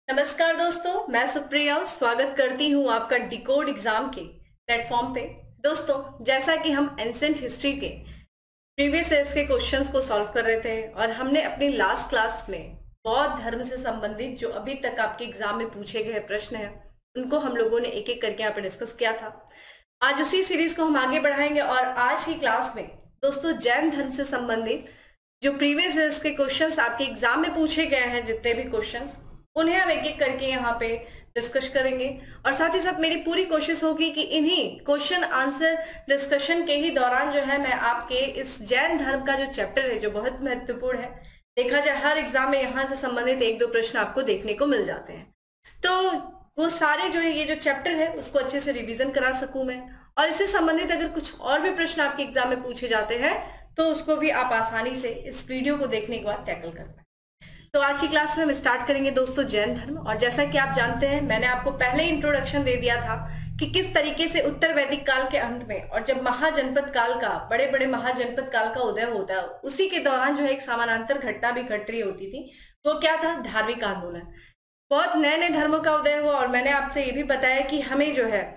नमस्कार दोस्तों, मैं सुप्रिया स्वागत करती हूं आपका डिकोड एग्जाम के प्लेटफॉर्म पे। दोस्तों, जैसा कि हम एंशिएंट हिस्ट्री के प्रीवियस ईयर्स के क्वेश्चंस को सॉल्व कर रहे थे और हमने अपनी लास्ट क्लास में बौद्ध धर्म से संबंधित जो अभी तक आपके एग्जाम में पूछे गए प्रश्न हैं उनको हम लोगों ने एक एक करके यहाँ पे डिस्कस किया था। आज उसी सीरीज को हम आगे बढ़ाएंगे और आज की क्लास में दोस्तों जैन धर्म से संबंधित जो प्रीवियस ईयर्स के क्वेश्चंस आपके एग्जाम में पूछे गए हैं, जितने भी क्वेश्चंस, उन्हें हम एक एक करके यहाँ पे डिस्कस करेंगे। और साथ ही साथ मेरी पूरी कोशिश होगी कि इन्हीं क्वेश्चन आंसर डिस्कशन के ही दौरान जो है मैं आपके इस जैन धर्म का जो चैप्टर है जो बहुत महत्वपूर्ण है, देखा जाए हर एग्जाम में यहाँ से संबंधित एक दो प्रश्न आपको देखने को मिल जाते हैं, तो वो सारे जो है ये जो चैप्टर है उसको अच्छे से रिविजन करा सकूं मैं। और इससे संबंधित अगर कुछ और भी प्रश्न आपके एग्जाम में पूछे जाते हैं तो उसको भी आप आसानी से इस वीडियो को देखने के बाद टैकल कर पाए। तो आज की क्लास में हम स्टार्ट करेंगे दोस्तों जैन धर्म। और जैसा कि आप जानते हैं, मैंने आपको पहले ही इंट्रोडक्शन दे दिया था कि किस तरीके से उत्तर वैदिक काल के अंत में और जब महाजनपद काल का बड़े बड़े महाजनपद काल का उदय होता है, उसी के दौरान जो है एक समानांतर घटना भी घट रही होती थी। वो क्या था? धार्मिक आंदोलन। बहुत नए नए धर्मों का उदय हुआ और मैंने आपसे ये भी बताया कि हमें जो है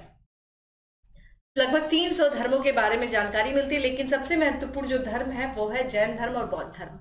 लगभग 300 धर्मों के बारे में जानकारी मिलती है, लेकिन सबसे महत्वपूर्ण जो धर्म है वो है जैन धर्म और बौद्ध धर्म।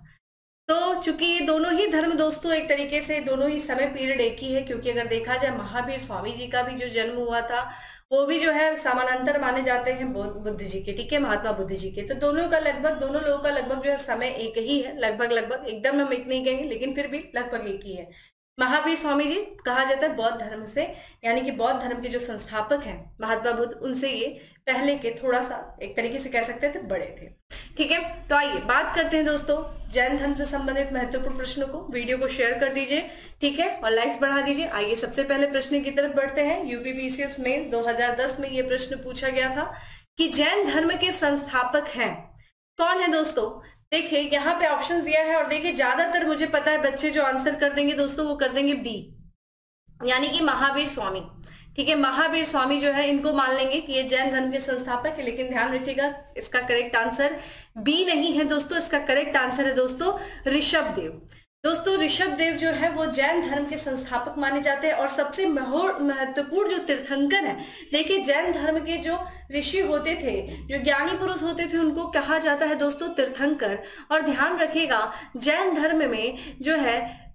तो चूंकि ये दोनों ही धर्म दोस्तों एक तरीके से दोनों ही समय पीरियड एक ही है, क्योंकि अगर देखा जाए महावीर स्वामी जी का भी जो जन्म हुआ था वो भी जो है समानांतर माने जाते हैं बुद्ध जी के, ठीक है, महात्मा बुद्ध जी के। तो दोनों लोगों का लगभग जो है समय एक ही है, लगभग एकदम हम एक नहीं कहेंगे लेकिन फिर भी लगभग एक ही है। महावीर स्वामी जी कहा जाता है बौद्ध धर्म से, यानी कि बौद्ध धर्म के जो संस्थापक हैं महात्मा बुद्ध, उनसे ये पहले के थोड़ा सा एक तरीके से कह सकते थे बड़े थे, ठीक है। तो आइए बात करते हैं दोस्तों जैन धर्म से संबंधित महत्वपूर्ण प्रश्नों को। वीडियो को शेयर कर दीजिए, ठीक है, और लाइक्स बढ़ा दीजिए। आइए सबसे पहले प्रश्न की तरफ बढ़ते हैं। यूपीपीसीएस में 2010 में ये प्रश्न पूछा गया था कि जैन धर्म के संस्थापक हैं कौन है दोस्तों। देखिए यहाँ पे ऑप्शन दिया है और देखिए ज्यादातर मुझे पता है बच्चे जो आंसर कर देंगे दोस्तों वो कर देंगे बी, यानी कि महावीर स्वामी, ठीक है। महावीर स्वामी जो है इनको मान लेंगे कि ये जैन धर्म के संस्थापक है, लेकिन ध्यान रखिएगा इसका करेक्ट आंसर बी नहीं है दोस्तों, इसका करेक्ट आंसर है दोस्तों ऋषभ देव। दोस्तों ऋषभ देव जो है वो जैन धर्म के संस्थापक माने जाते हैं और सबसे महत्वपूर्ण जो तीर्थंकर है। देखिए जैन धर्म के जो ऋषि होते थे, जो ज्ञानी पुरुष होते थे, उनको कहा जाता है दोस्तों तीर्थंकर। और ध्यान रखिएगा जैन धर्म में जो है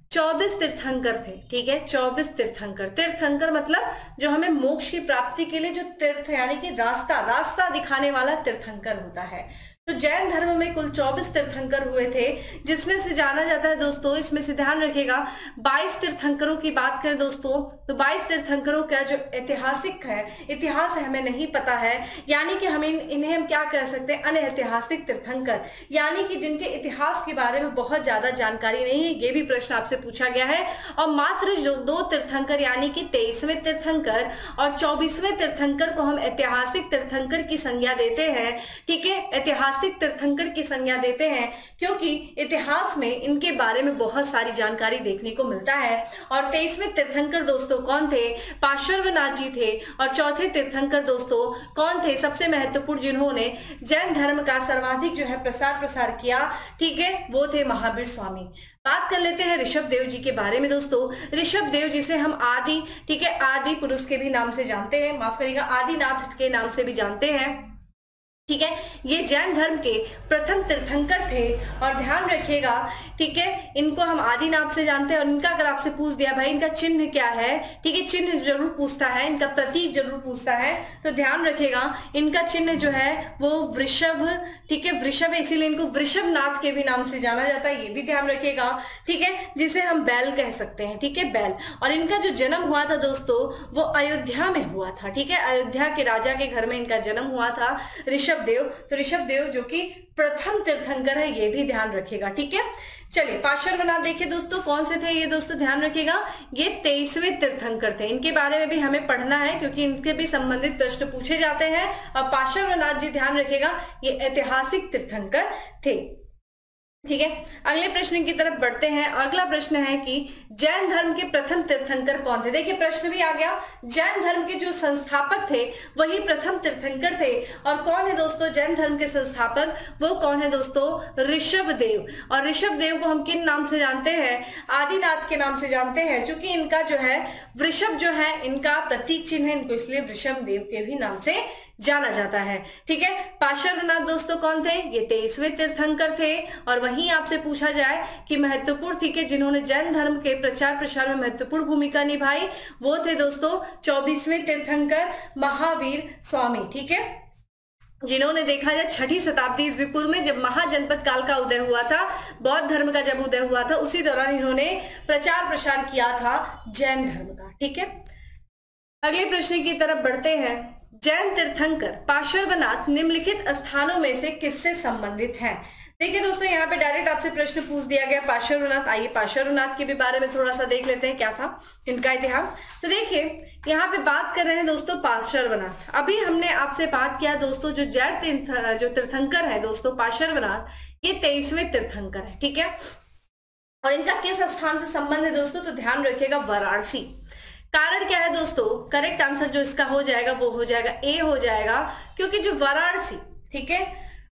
24 तीर्थंकर थे, ठीक है, 24 तीर्थंकर। तीर्थंकर मतलब जो हमें मोक्ष की प्राप्ति के लिए जो तीर्थ यानी कि रास्ता दिखाने वाला तीर्थंकर होता है। तो जैन धर्म में कुल 24 तीर्थंकर हुए थे, जिसमें से जाना जाता है दोस्तों, इसमें से ध्यान रखिएगा 22 तीर्थंकरों की बात करें दोस्तों तो 22 तीर्थंकरों का जो ऐतिहासिक है, इतिहास है हमें नहीं पता है, यानी कि हमें इन्हें हम क्या कह सकते हैं, अनऐतिहासिक तीर्थंकर, यानी कि जिनके इतिहास के बारे में बहुत ज्यादा जानकारी नहीं है। ये भी प्रश्न आपसे पूछा गया है। और मात्र जो 2 तीर्थंकर यानी कि 23वें तीर्थंकर और 24वें तीर्थंकर को हम ऐतिहासिक तीर्थंकर की संज्ञा देते हैं, ठीक है, ऐतिहासिक तीर्थंकर की संज्ञा देते हैं, क्योंकि इतिहास में इनके बारे में बहुत सारी जानकारी देखने को मिलता है। और 23वें तीर्थंकर दोस्तों कौन थे? पार्श्वनाथ जी थे। और चौथे तीर्थंकर दोस्तों कौन थे? सबसे महत्वपूर्ण जिन्होंने जैन धर्म का सर्वाधिक जो है प्रसार किया, ठीक है, वो थे महावीर स्वामी। बात कर लेते हैं ऋषभ देव जी के बारे में दोस्तों। ऋषभ देव जिसे हम आदि, ठीक है, आदि पुरुष के भी नाम से जानते हैं, माफ करिएगा आदिनाथ के नाम से भी जानते हैं, ठीक है। ये जैन धर्म के प्रथम तीर्थंकर थे। और ध्यान रखिएगा, ठीक है, इनको हम आदि नाम से जानते हैं। और इनका अगर आपसे पूछ दिया भाई इनका चिन्ह क्या है, ठीक है, चिन्ह जरूर पूछता है, इनका प्रतीक जरूर पूछता है, तो ध्यान रखिएगा इनका चिन्ह जो है वो वृषभ, ठीक है, वृषभ है, इसीलिए इनको वृषभनाथ के भी नाम से जाना जाता है, ये भी ध्यान रखिएगा, ठीक है, जिसे हम बैल कह सकते हैं, ठीक है, बैल। और इनका जो जन्म हुआ था दोस्तों वो अयोध्या में हुआ था, ठीक है, अयोध्या के राजा के घर में इनका जन्म हुआ था ऋषभ देव। तो ऋषभ देव जो कि प्रथम तीर्थंकर है, ये भी ध्यान रखिएगा, ठीक है। चलिए पार्श्वनाथ देखिए दोस्तों कौन से थे ये दोस्तों, ध्यान रखिएगा ये 23वें तीर्थंकर थे। इनके बारे में भी हमें पढ़ना है क्योंकि इनके भी संबंधित प्रश्न पूछे जाते हैं। और पार्श्वनाथ जी ध्यान रखिएगा ये ऐतिहासिक तीर्थंकर थे। ठीक है, अगले प्रश्न की तरफ बढ़ते हैं। अगला प्रश्न है कि जैन धर्म के प्रथम तीर्थंकर कौन थे। देखिए प्रश्न भी आ गया, जैन धर्म के जो संस्थापक थे वही प्रथम तीर्थंकर थे। और कौन है दोस्तों जैन धर्म के संस्थापक, वो कौन है दोस्तों, ऋषभदेव। और ऋषभदेव को हम किन नाम से जानते हैं, आदिनाथ के नाम से जानते हैं, क्योंकि इनका जो है वृषभ जो है इनका प्रतीक चिन्ह है, इनको इसलिए वृषभदेव के भी नाम से जाना जाता है। ठीक है, पार्श्वनाथ दोस्तों कौन थे, ये 23वें तीर्थंकर थे। और वहीं आपसे पूछा जाए कि महत्वपूर्ण, ठीक है, जिन्होंने जैन धर्म के प्रचार प्रसार में महत्वपूर्ण भूमिका निभाई, वो थे दोस्तों 24वें तीर्थंकर महावीर स्वामी। ठीक है, जिन्होंने देखा जाए 6ठी शताब्दी ईस्वी पूर्व में जब महाजनपद काल का उदय हुआ था, बौद्ध धर्म का जब उदय हुआ था, उसी दौरान इन्होंने प्रचार प्रसार किया था जैन धर्म का। ठीक है, अगले प्रश्न की तरफ बढ़ते हैं। जैन तीर्थंकर पार्श्वनाथ निम्नलिखित स्थानों में से किससे संबंधित हैं। देखिए दोस्तों यहाँ पे डायरेक्ट आपसे प्रश्न पूछ दिया गया पार्श्वनाथ। आइए पार्श्वनाथ के भी बारे में थोड़ा सा देख लेते हैं क्या था इनका इतिहास। तो देखिए यहाँ पे बात कर रहे हैं दोस्तों पार्श्वनाथ। अभी हमने आपसे बात किया दोस्तों जो जैन जो तीर्थंकर है दोस्तों पार्श्वनाथ, ये 23वें तीर्थंकर है। ठीक है, और इनका किस स्थान से संबंध है दोस्तों, तो ध्यान रखिएगा वाराणसी। कारण क्या है दोस्तों, करेक्ट आंसर जो इसका हो जाएगा वो हो जाएगा ए हो जाएगा, क्योंकि जो वाराणसी, ठीक है,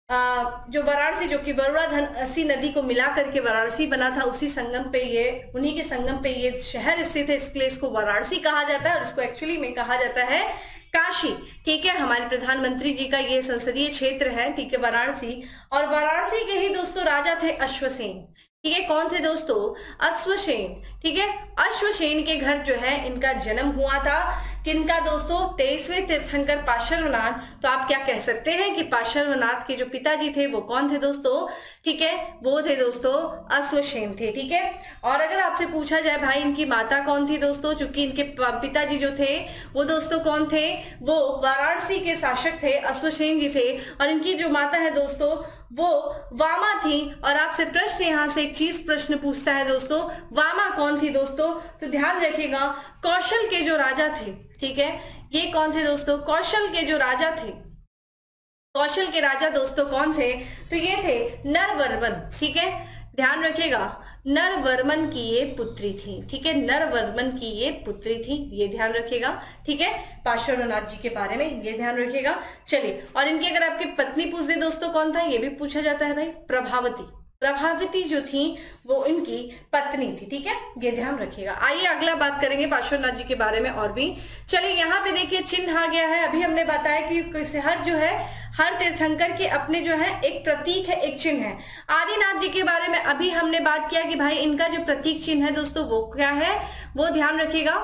जो वाराणसी जो कि वरुणा धनसी नदी को मिला करके वाराणसी बना था, उसी संगम पे ये, उन्हीं के संगम पे ये शहर स्थित है, इसलिए इसको वाराणसी कहा जाता है। और इसको एक्चुअली में कहा जाता है काशी। ठीक है, हमारे प्रधानमंत्री जी का ये संसदीय क्षेत्र है। ठीक है, वाराणसी। और वाराणसी के ही दोस्तों राजा थे अश्वसेन। ठीक है, कौन थे दोस्तों, अश्वसेन। ठीक है, अश्वसेन के घर जो है इनका जन्म हुआ था। किनका दोस्तों, 23वें तीर्थंकर पार्श्वनाथ। तो आप क्या कह सकते हैं कि पार्श्वनाथ के जो पिताजी थे वो कौन थे दोस्तों, ठीक है, वो थे दोस्तों अश्वसेन थे। ठीक है, और अगर आपसे पूछा जाए भाई इनकी माता कौन थी दोस्तों, चूंकि इनके पिताजी जो थे वो दोस्तों कौन थे, वो वाराणसी के शासक थे, अश्वसेन जी थे। और इनकी जो माता है दोस्तों वो वामा थी। और आपसे प्रश्न यहाँ से एक चीज प्रश्न पूछता है दोस्तों, वामा कौन थी दोस्तों, तो ध्यान रखिएगा कौशल के जो राजा थे। ठीक है, ये कौन थे दोस्तों, कौशल के जो राजा थे, कौशल के राजा दोस्तों कौन थे, तो ये थे नरवर्मन। ठीक है, ध्यान रखिएगा नरवर्मन की ये पुत्री थी। ठीक है, नरवर्मन की ये पुत्री थी, ये ध्यान रखिएगा। ठीक है, पार्श्वनाथ जी के बारे में ये ध्यान रखिएगा। चलिए, और इनकी अगर आपकी पत्नी पूछ दे दोस्तों कौन था, ये भी पूछा जाता है भाई, प्रभावती। प्रभावती जो थी वो इनकी पत्नी थी। ठीक है, ये ध्यान रखिएगा। आइए अगला बात करेंगे पार्श्वनाथ जी के बारे में और भी। चलिए यहाँ पे देखिए चिन्ह आ गया है। अभी हमने बताया कि हर जो है हर तीर्थंकर के अपने जो है एक प्रतीक है, एक चिन्ह है। आदिनाथ जी के बारे में अभी हमने बात किया कि भाई इनका जो प्रतीक चिन्ह है दोस्तों वो क्या है, वो ध्यान रखिएगा,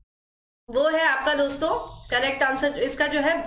वो है आपका दोस्तों करेक्ट आंसर इसका जो है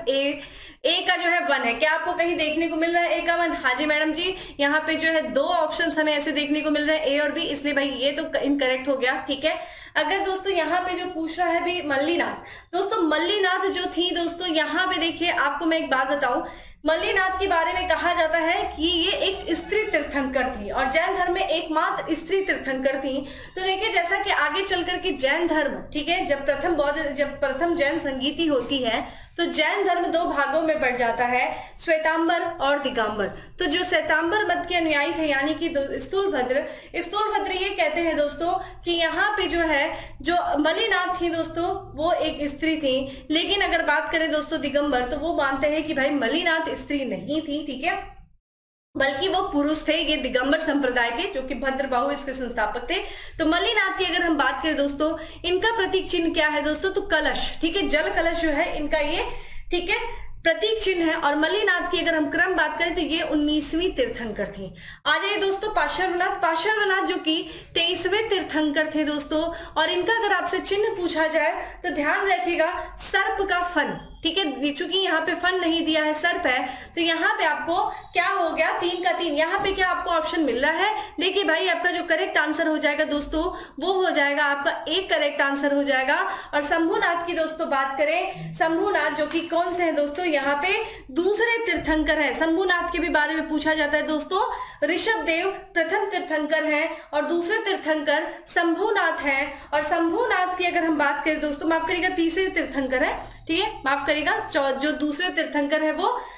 ए का जो है 1 है। क्या आपको कहीं देखने को मिल रहा है ए का 1? हाँ जी मैडम जी, यहाँ पे जो है 2 ऑप्शंस हमें ऐसे देखने को मिल रहे हैं ए और बी, इसलिए भाई ये तो इनकरेक्ट हो गया। ठीक है, अगर दोस्तों यहाँ पे जो पूछ रहा है भी मल्लीनाथ, दोस्तों मल्लीनाथ जो थी दोस्तों, यहाँ पे देखिए आपको मैं एक बात बताऊं, मल्लीनाथ के बारे में कहा जाता है कि ये एक स्त्री तीर्थंकर थी और जैन धर्म में एकमात्र स्त्री तीर्थंकर थी। तो देखिए जैसा कि आगे चल करके जैन धर्म, ठीक है, जब प्रथम जैन संगीति होती है तो जैन धर्म 2 भागों में बढ़ जाता है, श्वेतांबर और दिगंबर। तो जो श्वेतांबर मत के अनुयायी थे यानी कि स्थूलभद्र ये कहते हैं दोस्तों कि यहाँ पे जो है जो मल्लीनाथ थी दोस्तों वो एक स्त्री थी। लेकिन अगर बात करें दोस्तों दिगंबर, तो वो मानते हैं कि भाई मल्लीनाथ स्त्री नहीं थी, ठीक है, बल्कि वो पुरुष थे। ये दिगंबर संप्रदाय के जो कि भद्रबाहु इसके संस्थापक थे। तो मल्लीनाथ की अगर हम बात करें दोस्तों, इनका प्रतीक चिन्ह क्या है दोस्तों, तो कलश, ठीक है, जल कलश जो है इनका ये, ठीक है, प्रतीक चिन्ह है। और मल्लीनाथ की अगर हम क्रम बात करें तो ये 19वीं तीर्थंकर थी। आ जाइए दोस्तों पार्श्वनाथ जो कि 23वें तीर्थंकर थे दोस्तों, और इनका अगर आपसे चिन्ह पूछा जाए तो ध्यान रखिएगा सर्प का फन, ठीक है, चूंकि यहाँ पे फन नहीं दिया है, सर्प है, तो यहाँ पे आपको क्या हो गया 3 का 3। यहाँ पे क्या आपको ऑप्शन मिल रहा है, देखिए भाई आपका जो करेक्ट आंसर हो जाएगा दोस्तों वो हो जाएगा आपका एक करेक्ट आंसर हो जाएगा। और शंभुनाथ की दोस्तों बात करें, शंभुनाथ जो कि कौन से हैं दोस्तों, यहाँ पे दूसरे तीर्थंकर है। शंभुनाथ के भी बारे में पूछा जाता है दोस्तों, ऋषभदेव प्रथम तीर्थंकर है और दूसरे तीर्थंकर शंभुनाथ है। और शंभुनाथ की अगर हम बात करें दोस्तों, माफ करिएगा तीसरे तीर्थंकर है, ठीक है, माफ करिएगा, जो दूसरे तीर्थंकर है वो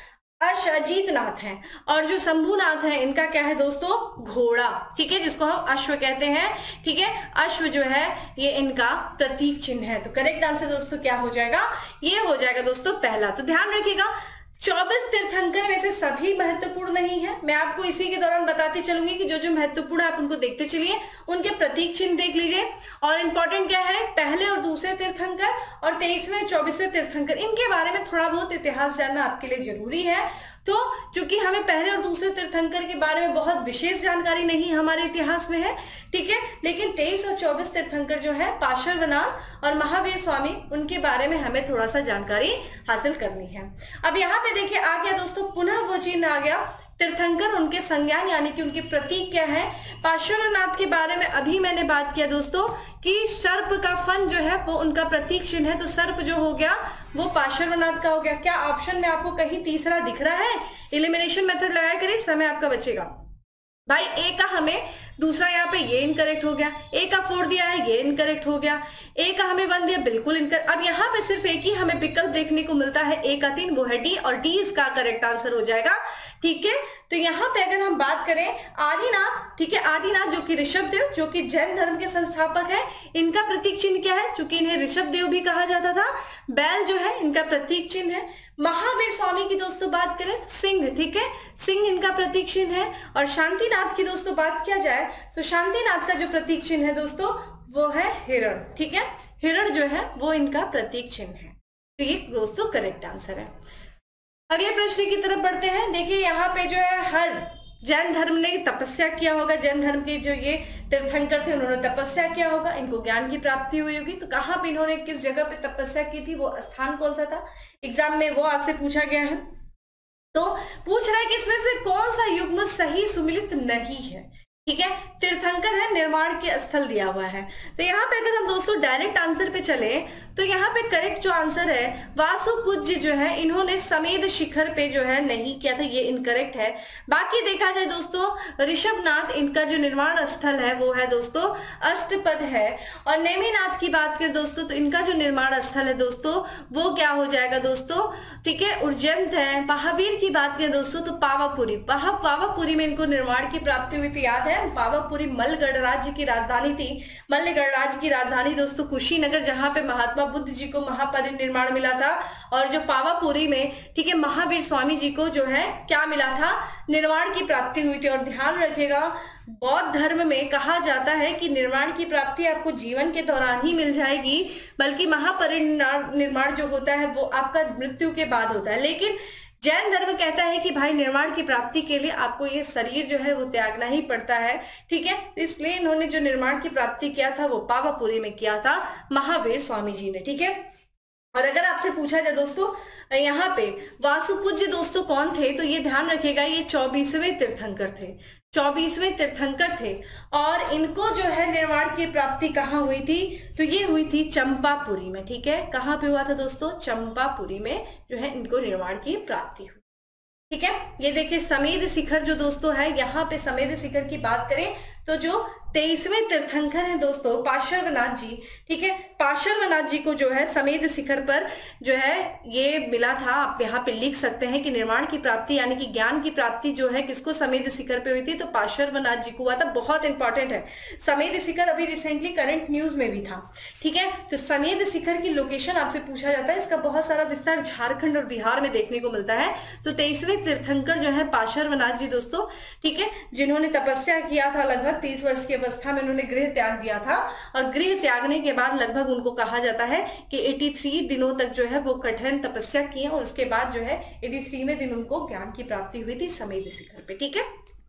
अजीतनाथ हैं, और जो शंभुनाथ है इनका क्या है दोस्तों, घोड़ा, ठीक है, जिसको हम अश्व कहते हैं, ठीक है, अश्व जो है ये इनका प्रतीक चिन्ह है। तो करेक्ट आंसर दोस्तों क्या हो जाएगा, ये हो जाएगा दोस्तों पहला। तो ध्यान रखिएगा 24 तीर्थंकर वैसे सभी महत्वपूर्ण नहीं है, मैं आपको इसी के दौरान बताती चलूंगी कि जो जो महत्वपूर्ण है आप उनको देखते चलिए, उनके प्रतीक चिन्ह देख लीजिए। और इंपॉर्टेंट क्या है, पहले और दूसरे तीर्थंकर और 23वें 24वें तीर्थंकर, इनके बारे में थोड़ा बहुत इतिहास जानना आपके लिए जरूरी है। तो चूंकि हमें पहले और दूसरे तीर्थंकर के बारे में बहुत विशेष जानकारी नहीं हमारे इतिहास में है, ठीक है, लेकिन 23 और 24 तीर्थंकर जो है पार्श्वनाथ और महावीर स्वामी, उनके बारे में हमें थोड़ा सा जानकारी हासिल करनी है। अब यहाँ पे देखिए आ गया दोस्तों पुनः वो चिन्ह आ गया, तीर्थंकर उनके संज्ञान यानी कि उनके प्रतीक क्या है। पार्श्वनाथ के बारे में अभी मैंने बात किया दोस्तों कि सर्प का फन जो है वो उनका प्रतीक चिन्ह है, तो सर्प जो हो गया वो पार्श्वनाथ का हो गया। क्या ऑप्शन में आपको कहीं तीसरा दिख रहा है? एलिमिनेशन मेथड लगाया करिए, समय आपका बचेगा। भाई ए का हमें दूसरा यहाँ पे ये इनकरेक्ट हो गया, ए का 4 दिया है ये इनकरेक्ट हो गया, ए का हमें 1 दिया बिल्कुल इनकरेक्ट। अब यहाँ पे सिर्फ एक ही हमें विकल्प देखने को मिलता है, ए का 3 वो है डी, और डी इसका करेक्ट आंसर हो जाएगा, ठीक है। तो यहाँ पे अगर हम बात करें आदिनाथ, ठीक है, आदिनाथ जो कि ऋषभदेव जो कि जैन धर्म के संस्थापक है, इनका प्रतीक चिन्ह क्या है, चूंकि इन्हें ऋषभदेव भी कहा जाता था, बैल जो है इनका प्रतीक चिन्ह है। महावीर स्वामी की दोस्तों बात करें तो सिंह, ठीक है, सिंह इनका प्रतीक चिन्ह है। और शांतिनाथ की दोस्तों बात किया जाए तो शांतिनाथ का जो प्रतीक चिन्ह है दोस्तों वो है हिरण, ठीक है, हिरण जो है वो इनका प्रतीक चिन्ह है। तो ये दोस्तों करेक्ट आंसर है। अगले प्रश्न की तरफ बढ़ते हैं। देखिए यहाँ पे जो है हर जैन धर्म ने तपस्या किया होगा, जैन धर्म के जो ये तीर्थंकर थे उन्होंने तपस्या किया होगा, इनको ज्ञान की प्राप्ति हुई होगी। तो कहाँ पे इन्होंने किस जगह पे तपस्या की थी, वो स्थान कौन सा था, एग्जाम में वो आपसे पूछा गया है। तो पूछ रहा है कि इसमें से कौन सा युग्म सही सुमिलित नहीं है, ठीक है, तीर्थंकर है, निर्माण के स्थल दिया हुआ है। तो यहाँ पे अगर हम दोस्तों डायरेक्ट आंसर पे चले तो यहाँ पे करेक्ट जो आंसर है वासुपूज्य जो है इन्होंने समेध शिखर पे जो है नहीं किया था, ये इनकरेक्ट है। बाकी देखा जाए दोस्तों ऋषभनाथ इनका जो निर्माण स्थल है वो है दोस्तों अष्टपद है। और नेमिनाथ की बात करें दोस्तों तो इनका जो निर्माण स्थल है दोस्तों वो क्या हो जाएगा दोस्तों, ठीक है, उज्जैन है। महावीर की बात करें दोस्तों तो पावापुरी, पावापुरी में इनको निर्माण की प्राप्ति हुई थी, याद है पावापुरी मल्ल गणराज्य की राजधानी थी। मल्ल गणराज्य की राजधानी दोस्तों कुशीनगर, जहां पे महात्मा बुद्ध जी को महापरिनिर्वाण मिला था। और जो पावापुरी में, ठीक है, महावीर स्वामी जी को जो है क्या मिला था, निर्वाण की प्राप्ति हुई थी। और ध्यान रखिएगा बौद्ध धर्म में कहा जाता है कि निर्वाण की प्राप्ति आपको जीवन के दौरान ही मिल जाएगी, बल्कि महापरिनिर्वाण जो होता है वो आपका मृत्यु के बाद होता है। लेकिन जैन धर्म कहता है कि भाई निर्वाण की प्राप्ति के लिए आपको ये शरीर जो है वो त्यागना ही पड़ता है, ठीक है। इसलिए इन्होंने जो निर्वाण की प्राप्ति किया था वो पावापुरी में किया था महावीर स्वामी जी ने, ठीक है। और अगर आपसे पूछा जाए दोस्तों यहाँ पे वासुपूज्य दोस्तों कौन थे, तो ये ध्यान रखिएगा ये 24वें तीर्थंकर थे, 24वें तीर्थंकर थे। और इनको जो है निर्वाण की प्राप्ति कहाँ हुई थी, तो ये हुई थी चंपापुरी में, ठीक है। कहाँ पे हुआ था दोस्तों, चंपापुरी में जो है इनको निर्वाण की प्राप्ति हुई, ठीक है। ये देखिए समेध शिखर जो दोस्तों है, यहाँ पे समेध शिखर की बात करें तो जो 23वें तीर्थंकर हैं दोस्तों पार्श्वनाथ जी, ठीक है, पार्श्वनाथ जी को जो है समेध शिखर पर जो है ये मिला था। आप यहाँ पे लिख सकते हैं कि निर्वाण की प्राप्ति यानी कि ज्ञान की प्राप्ति जो है किसको समेध शिखर पे हुई थी, तो पार्श्वनाथ जी को हुआ था। बहुत इंपॉर्टेंट है समेध शिखर, अभी रिसेंटली करंट न्यूज में भी था, ठीक है। तो समेध शिखर की लोकेशन आपसे पूछा जाता है, इसका बहुत सारा विस्तार झारखंड और बिहार में देखने को मिलता है। तो 23वें तीर्थंकर जो है पार्श्वनाथ जी दोस्तों, ठीक है, जिन्होंने तपस्या किया था, लगभग 30 वर्ष की अवस्था में उन्होंने गृह त्याग दिया था। और गृह त्यागने के बाद लगभग उनको कहा जाता है कि 83 दिनों तक जो है वो कठिन तपस्या की और उसके बाद जो है 83वें दिन उनको ज्ञान की प्राप्ति हुई थी समेध शिखर पे, ठीक है।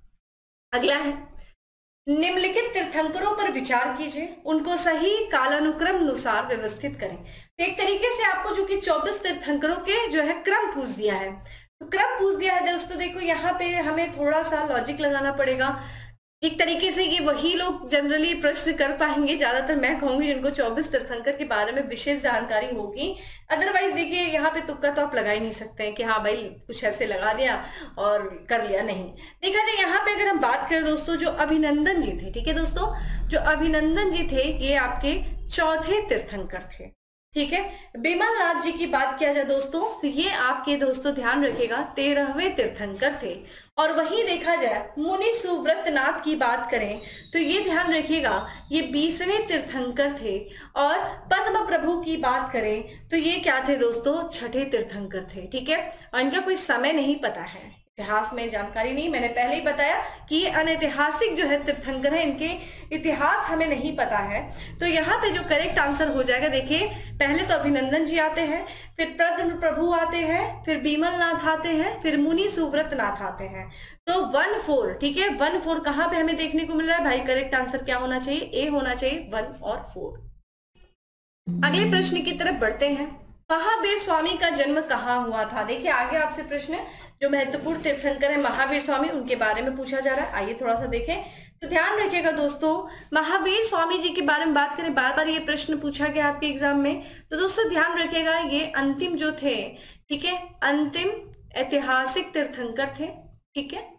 अगला है निम्नलिखित तीर्थंकरों पर विचार कीजिए, उनको सही कालानुक्रम अनुसार व्यवस्थित करें। तो एक तरीके से आपको जो कि 24 तीर्थंकरों के जो है क्रम पूछ दिया है, तो क्रम पूछ दिया है दोस्तों। देखो यहाँ पे हमें थोड़ा सा लॉजिक लगाना पड़ेगा, एक तरीके से ये वही लोग जनरली प्रश्न कर पाएंगे, ज्यादातर मैं कहूंगी जिनको 24 तीर्थंकर के बारे में विशेष जानकारी होगी। अदरवाइज देखिए यहाँ पे तुक्का तो आप लगा ही नहीं सकते हैं कि हाँ भाई कुछ ऐसे लगा दिया और कर लिया, नहीं। देखा जाए यहाँ पे अगर हम बात करें दोस्तों जो अभिनंदन जी थे, ठीक है दोस्तों, जो अभिनंदन जी थे ये आपके चौथे तीर्थंकर थे, ठीक है। बिमल नाथ जी की बात किया जाए दोस्तों तो ये आपके दोस्तों ध्यान रखिएगा 13वें तीर्थंकर थे। और वहीं देखा जाए मुनि सुव्रत नाथ की बात करें तो ये ध्यान रखिएगा ये 20वें तीर्थंकर थे। और पद्म प्रभु की बात करें तो ये क्या थे दोस्तों, छठे तीर्थंकर थे। ठीक है, और इनका कोई समय नहीं पता है, इतिहास में जानकारी नहीं, मैंने पहले ही बताया कि ये अनैतिहासिक जो है तीर्थंकर है, इनके इतिहास हमें नहीं पता है। तो यहाँ पे जो करेक्ट आंसर हो जाएगा, देखिए पहले तो अभिनंदन जी आते हैं, फिर पद्म प्रभु आते हैं, फिर बिमल नाथ आते हैं, फिर मुनि सुव्रत नाथ आते हैं। तो 1-4, ठीक है, 1-4 कहाँ पे हमें देखने को मिल रहा है भाई? करेक्ट आंसर क्या होना चाहिए? ए होना चाहिए, 1 और 4। अगले प्रश्न की तरफ बढ़ते हैं। महावीर स्वामी का जन्म कहाँ हुआ था? देखिए आगे आपसे प्रश्न जो महत्वपूर्ण तीर्थंकर है महावीर स्वामी, उनके बारे में पूछा जा रहा है। आइए थोड़ा सा देखें। तो ध्यान रखिएगा दोस्तों, महावीर स्वामी जी के बारे में बात करें, बार बार ये प्रश्न पूछा गया आपके एग्जाम में, तो दोस्तों ध्यान रखिएगा ये अंतिम जो थे, ठीक है, अंतिम ऐतिहासिक तीर्थंकर थे। ठीक है,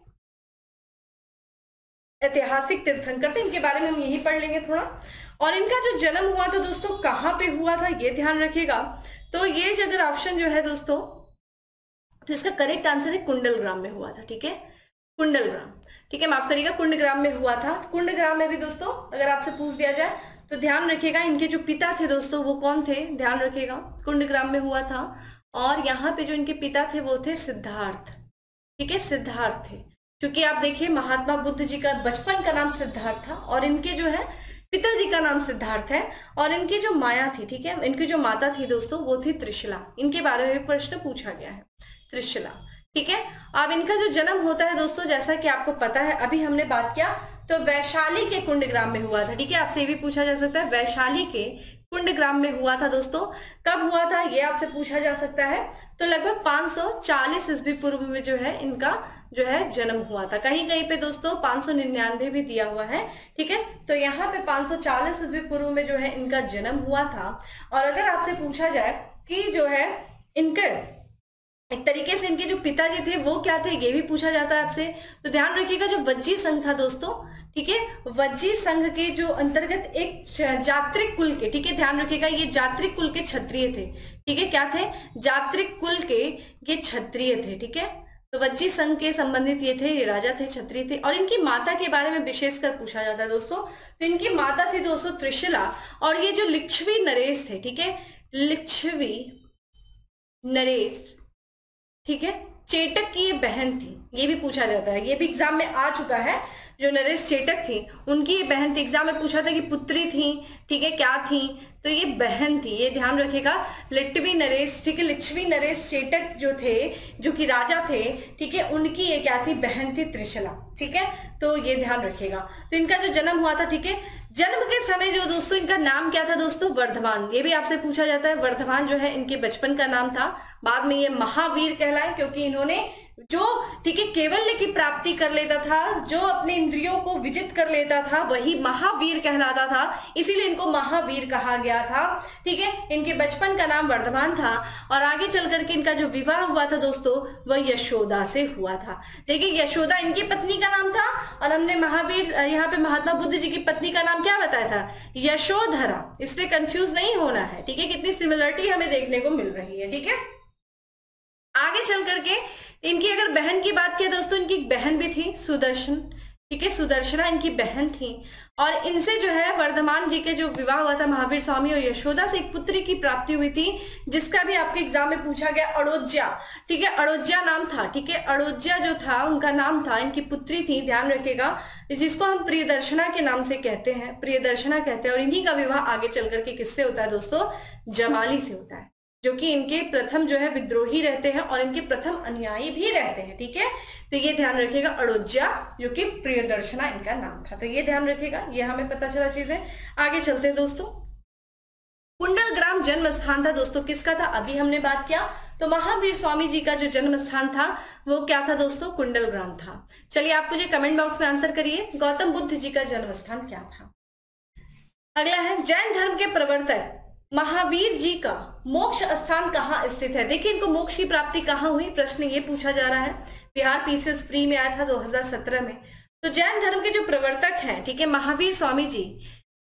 ऐतिहासिक तीर्थंकर थे, इनके बारे में हम यही पढ़ लेंगे थोड़ा। और इनका जो जन्म हुआ था दोस्तों कहाँ पे हुआ था ये ध्यान रखिएगा। तो ये अगर ऑप्शन जो है दोस्तों, तो इसका करेक्ट आंसर है कुंडलग्राम में हुआ था। ठीक है, कुंडलग्राम, ठीक है, माफ करिएगा, कुंडग्राम में हुआ था। कुंडग्राम में भी दोस्तों अगर आपसे पूछ दिया जाए तो ध्यान रखिएगा इनके जो पिता थे दोस्तों वो कौन थे, ध्यान रखिएगा, कुंडग्राम में हुआ था। और यहाँ पे जो इनके पिता थे वो थे सिद्धार्थ। ठीक है, सिद्धार्थ थे, क्योंकि आप देखिए महात्मा बुद्ध जी का बचपन का नाम सिद्धार्थ था और इनके जो है पिताजी का नाम सिद्धार्थ है। और इनकी जो माया थी, ठीक है, इनकी जो माता थी दोस्तों वो थी त्रिशला। इनके बारे में प्रश्न पूछा गया है, त्रिशला। ठीक है, अब इनका जो जन्म होता है दोस्तों, जैसा कि आपको पता है, अभी हमने बात किया तो वैशाली के कुंडग्राम में हुआ था। ठीक है, आपसे ये भी पूछा जा सकता है वैशाली के कुंडग्राम में हुआ था दोस्तों। कब हुआ था ये आपसे पूछा जा सकता है। तो लगभग 540 ईस्वी पूर्व में जो है इनका जो है जन्म हुआ था। कहीं कहीं पे दोस्तों 599 भी दिया हुआ है। ठीक है, तो यहाँ पे 540 ईस्वी पूर्व में जो है इनका जन्म हुआ था। और अगर आपसे पूछा जाए कि जो है इनके एक तरीके से इनके जो पिताजी थे वो क्या थे, ये भी पूछा जाता है आपसे। तो ध्यान रखिएगा जो वज्जी संघ था दोस्तों, ठीक है, वज्जी संघ के जो अंतर्गत एक जात्रिक कुल के, ठीक है, ध्यान रखिएगा ये जात्रिक कुल के क्षत्रिय थे। ठीक है, क्या थे? जात्रिक कुल के ये क्षत्रिय थे। ठीक है, तो वज्जी संघ के संबंधित ये थे, ये राजा थे, क्षत्रिय थे। और इनकी माता के बारे में विशेषकर पूछा जाता है दोस्तों। तो इनकी माता थी दोस्तों त्रिशला। और ये जो लिच्छवी नरेश थे, ठीक है, लिच्छवी नरेश, ठीक है, चेटक की ये बहन थी, ये भी पूछा जाता है, ये भी एग्जाम में आ चुका है। जो नरेश चेटक थी उनकी ये बहन थी, एग्जाम में पूछा था कि पुत्री थी, ठीक है, क्या थी, तो ये बहन थी, ये ध्यान रखिएगा। लिच्छवी नरेश, ठीक है, लिच्छवी नरेश चेटक जो थे, जो कि राजा थे, ठीक है, उनकी ये क्या थी, बहन थी त्रिशला। ठीक है, तो ये ध्यान रखिएगा। तो इनका जो जन्म हुआ था, ठीक है, जन्म के समय जो दोस्तों इनका नाम क्या था दोस्तों, वर्धमान, ये भी आपसे पूछा जाता है। वर्धमान जो है इनके बचपन का नाम था, बाद में ये महावीर कहलाए क्योंकि इन्होंने जो, ठीक है, केवल्य की प्राप्ति कर लेता था, जो अपने इंद्रियों को विजित कर लेता था, वही महावीर कहलाता था, इसीलिए इनको महावीर कहा गया था। ठीक है, इनके बचपन का नाम वर्धमान था। और आगे चल करके इनका जो विवाह हुआ था दोस्तों वह यशोदा से हुआ था। देखिए यशोदा इनकी पत्नी का नाम था और हमने महावीर यहाँ पे महात्मा बुद्ध जी की पत्नी का नाम क्या बताया था, यशोधरा। इसलिए कंफ्यूज नहीं होना है। ठीक है, कितनी सिमिलरिटी हमें देखने को मिल रही है। ठीक है, आगे चल करके इनकी अगर बहन की बात किया दोस्तों, इनकी एक बहन भी थी सुदर्शन। ठीक है, सुदर्शना इनकी बहन थी। और इनसे जो है वर्धमान जी के जो विवाह हुआ था महावीर स्वामी और यशोदा से एक पुत्री की प्राप्ति हुई थी, जिसका भी आपके एग्जाम में पूछा गया, अड़ोज्या। ठीक है, अड़ोज्या नाम था। ठीक है, अड़ोज्या जो था उनका नाम था, इनकी पुत्री थी, ध्यान रखिएगा, जिसको हम प्रियदर्शना के नाम से कहते हैं, प्रियदर्शना कहते हैं। और इन्हीं का विवाह आगे चल करके किससे होता है दोस्तों, जमाली से होता है, जो कि इनके प्रथम जो है विद्रोही रहते हैं और इनके प्रथम अनुयायी भी रहते हैं। ठीक है, तो ये ध्यान रखिएगा, अड़ोज्या जो कि प्रियदर्शना इनका नाम था। तो ये ध्यान रखिएगा, ये हमें पता चला चीजें। आगे चलते हैं दोस्तों। कुंडलग्राम जन्म स्थान था दोस्तों, किसका था, अभी हमने बात किया। तो महावीर स्वामी जी का जो जन्म स्थान था वो क्या था दोस्तों, कुंडलग्राम था। चलिए आप मुझे कमेंट बॉक्स में आंसर करिए, गौतम बुद्ध जी का जन्म स्थान क्या था। अगला है, जैन धर्म के प्रवर्तक महावीर जी का मोक्ष स्थान कहाँ स्थित है। देखिए इनको मोक्ष की प्राप्ति कहाँ हुई, प्रश्न ये पूछा जा रहा है। बिहार पीसीएस प्री में आया था 2017 में। तो जैन धर्म के जो प्रवर्तक हैं, ठीक है, महावीर स्वामी जी,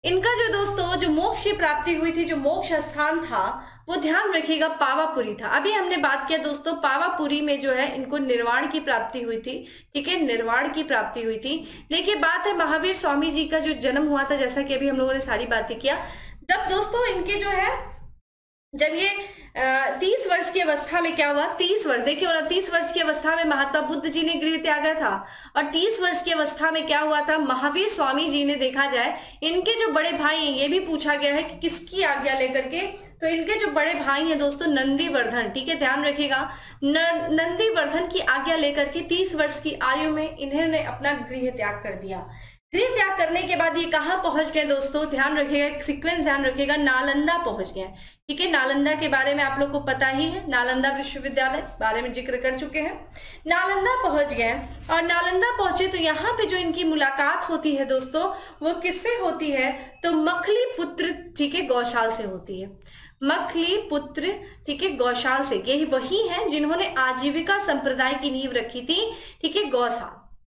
इनका जो दोस्तों जो मोक्ष की प्राप्ति हुई थी, जो मोक्ष स्थान था, वो ध्यान रखिएगा पावापुरी था। अभी हमने बात किया दोस्तों पावापुरी में जो है इनको निर्वाण की प्राप्ति हुई थी, ठीक है, निर्वाण की प्राप्ति हुई थी। लेकिन बात है महावीर स्वामी जी का जो जन्म हुआ था, जैसा कि अभी हम लोगों ने सारी बातें किया, जब दोस्तों इनके जो है जब ये 30 वर्ष की अवस्था में क्या हुआ, 30 वर्ष देखिए, 29 वर्ष की अवस्था में महात्मा बुद्ध जी ने गृह त्यागा था, और 30 वर्ष की अवस्था में क्या हुआ था, महावीर स्वामी जी ने, देखा जाए इनके जो बड़े भाई हैं, ये भी पूछा गया है कि किसकी आज्ञा लेकर के, तो इनके जो बड़े भाई हैं दोस्तों नंदीवर्धन, ठीक है, ध्यान रखिएगा, नंदीवर्धन की आज्ञा लेकर के 30 वर्ष की आयु में इन्होंने अपना गृह त्याग कर दिया। गृह त्याग करने के बाद ये कहाँ पहुंच गए दोस्तों, ध्यान रखिएगा, सीक्वेंस ध्यान रखिएगा, नालंदा पहुंच गए, ठीक है। नालंदा के बारे में आप लोग को पता ही है, नालंदा विश्वविद्यालय बारे में जिक्र कर चुके हैं। नालंदा पहुंच गए, और नालंदा पहुंचे तो यहाँ पे जो इनकी मुलाकात होती है दोस्तों, वो किससे होती है, तो मखली पुत्र, ठीक है, गौशाल से होती है। मखली पुत्र, ठीक है, गौशाल से, यही वही है जिन्होंने आजीविका संप्रदाय की नींव रखी थी, ठीक है, गौशाल।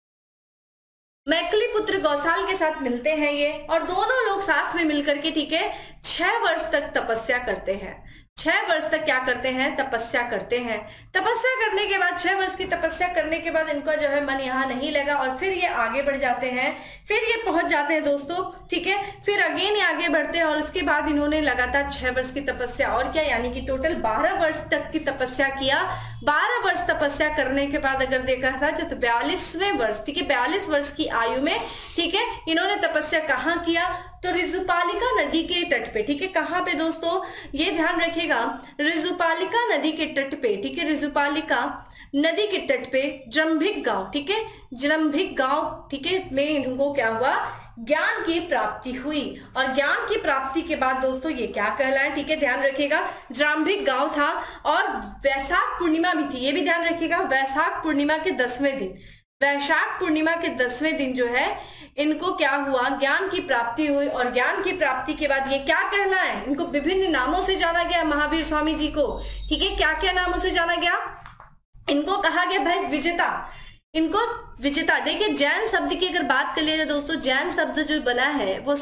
मैकली पुत्र गौशाल के साथ मिलते हैं ये, और दोनों लोग साथ में मिलकर के, ठीक है, 6 वर्ष तक तपस्या करते हैं। 6 वर्ष तक क्या करते हैं, तपस्या करते हैं। तपस्या करने के बाद 6 वर्ष की तपस्या करने के बाद इनका जो है मन यहाँ नहीं लगा, और फिर ये आगे बढ़ जाते हैं, फिर ये पहुंच जाते हैं दोस्तों, ठीक है, फिर अगेन ये आगे बढ़ते हैं, और उसके बाद इन्होंने लगातार 6 वर्ष की तपस्या, और क्या, यानी कि टोटल 12 वर्ष तक की तपस्या किया। 12 वर्ष तपस्या करने के बाद अगर देखा था तो 42वें वर्ष, ठीक है, 42 वर्ष की आयु में, ठीक है, इन्होंने तपस्या कहाँ किया, तो ऋजुपालिका नदी के तट पे, ठीक है, कहाँ पे दोस्तों, ये ध्यान रखिएगा, ऋजुपालिका नदी के तट पे, ठीक है, ऋजुपालिका नदी के तट पे जंभिक गांव, ठीक है, जंभिक गांव, ठीक है, में इनको क्या हुआ, ज्ञान की प्राप्ति हुई। और ज्ञान की प्राप्ति के बाद दोस्तों ये क्या कहलाए, ठीक है, ध्यान रखिएगा, जंभिक गांव था, और वैशाख पूर्णिमा भी थी, ये भी ध्यान रखिएगा, वैशाख पूर्णिमा के 10वें दिन, वैशाख पूर्णिमा के 10वें दिन जो है इनको क्या हुआ, ज्ञान की प्राप्ति हुई। और ज्ञान की प्राप्ति के बाद ये क्या कहलाए, इनको विभिन्न नामों से जाना गया, महावीर स्वामी जी को, ठीक है, क्या क्या नामों से जाना गया, इनको कहा गया भाई विजेता, इनको विजेता। देखिए जैन शब्द की अगर बात कर ले दोस्तों, जैन शब्द जो बना है वो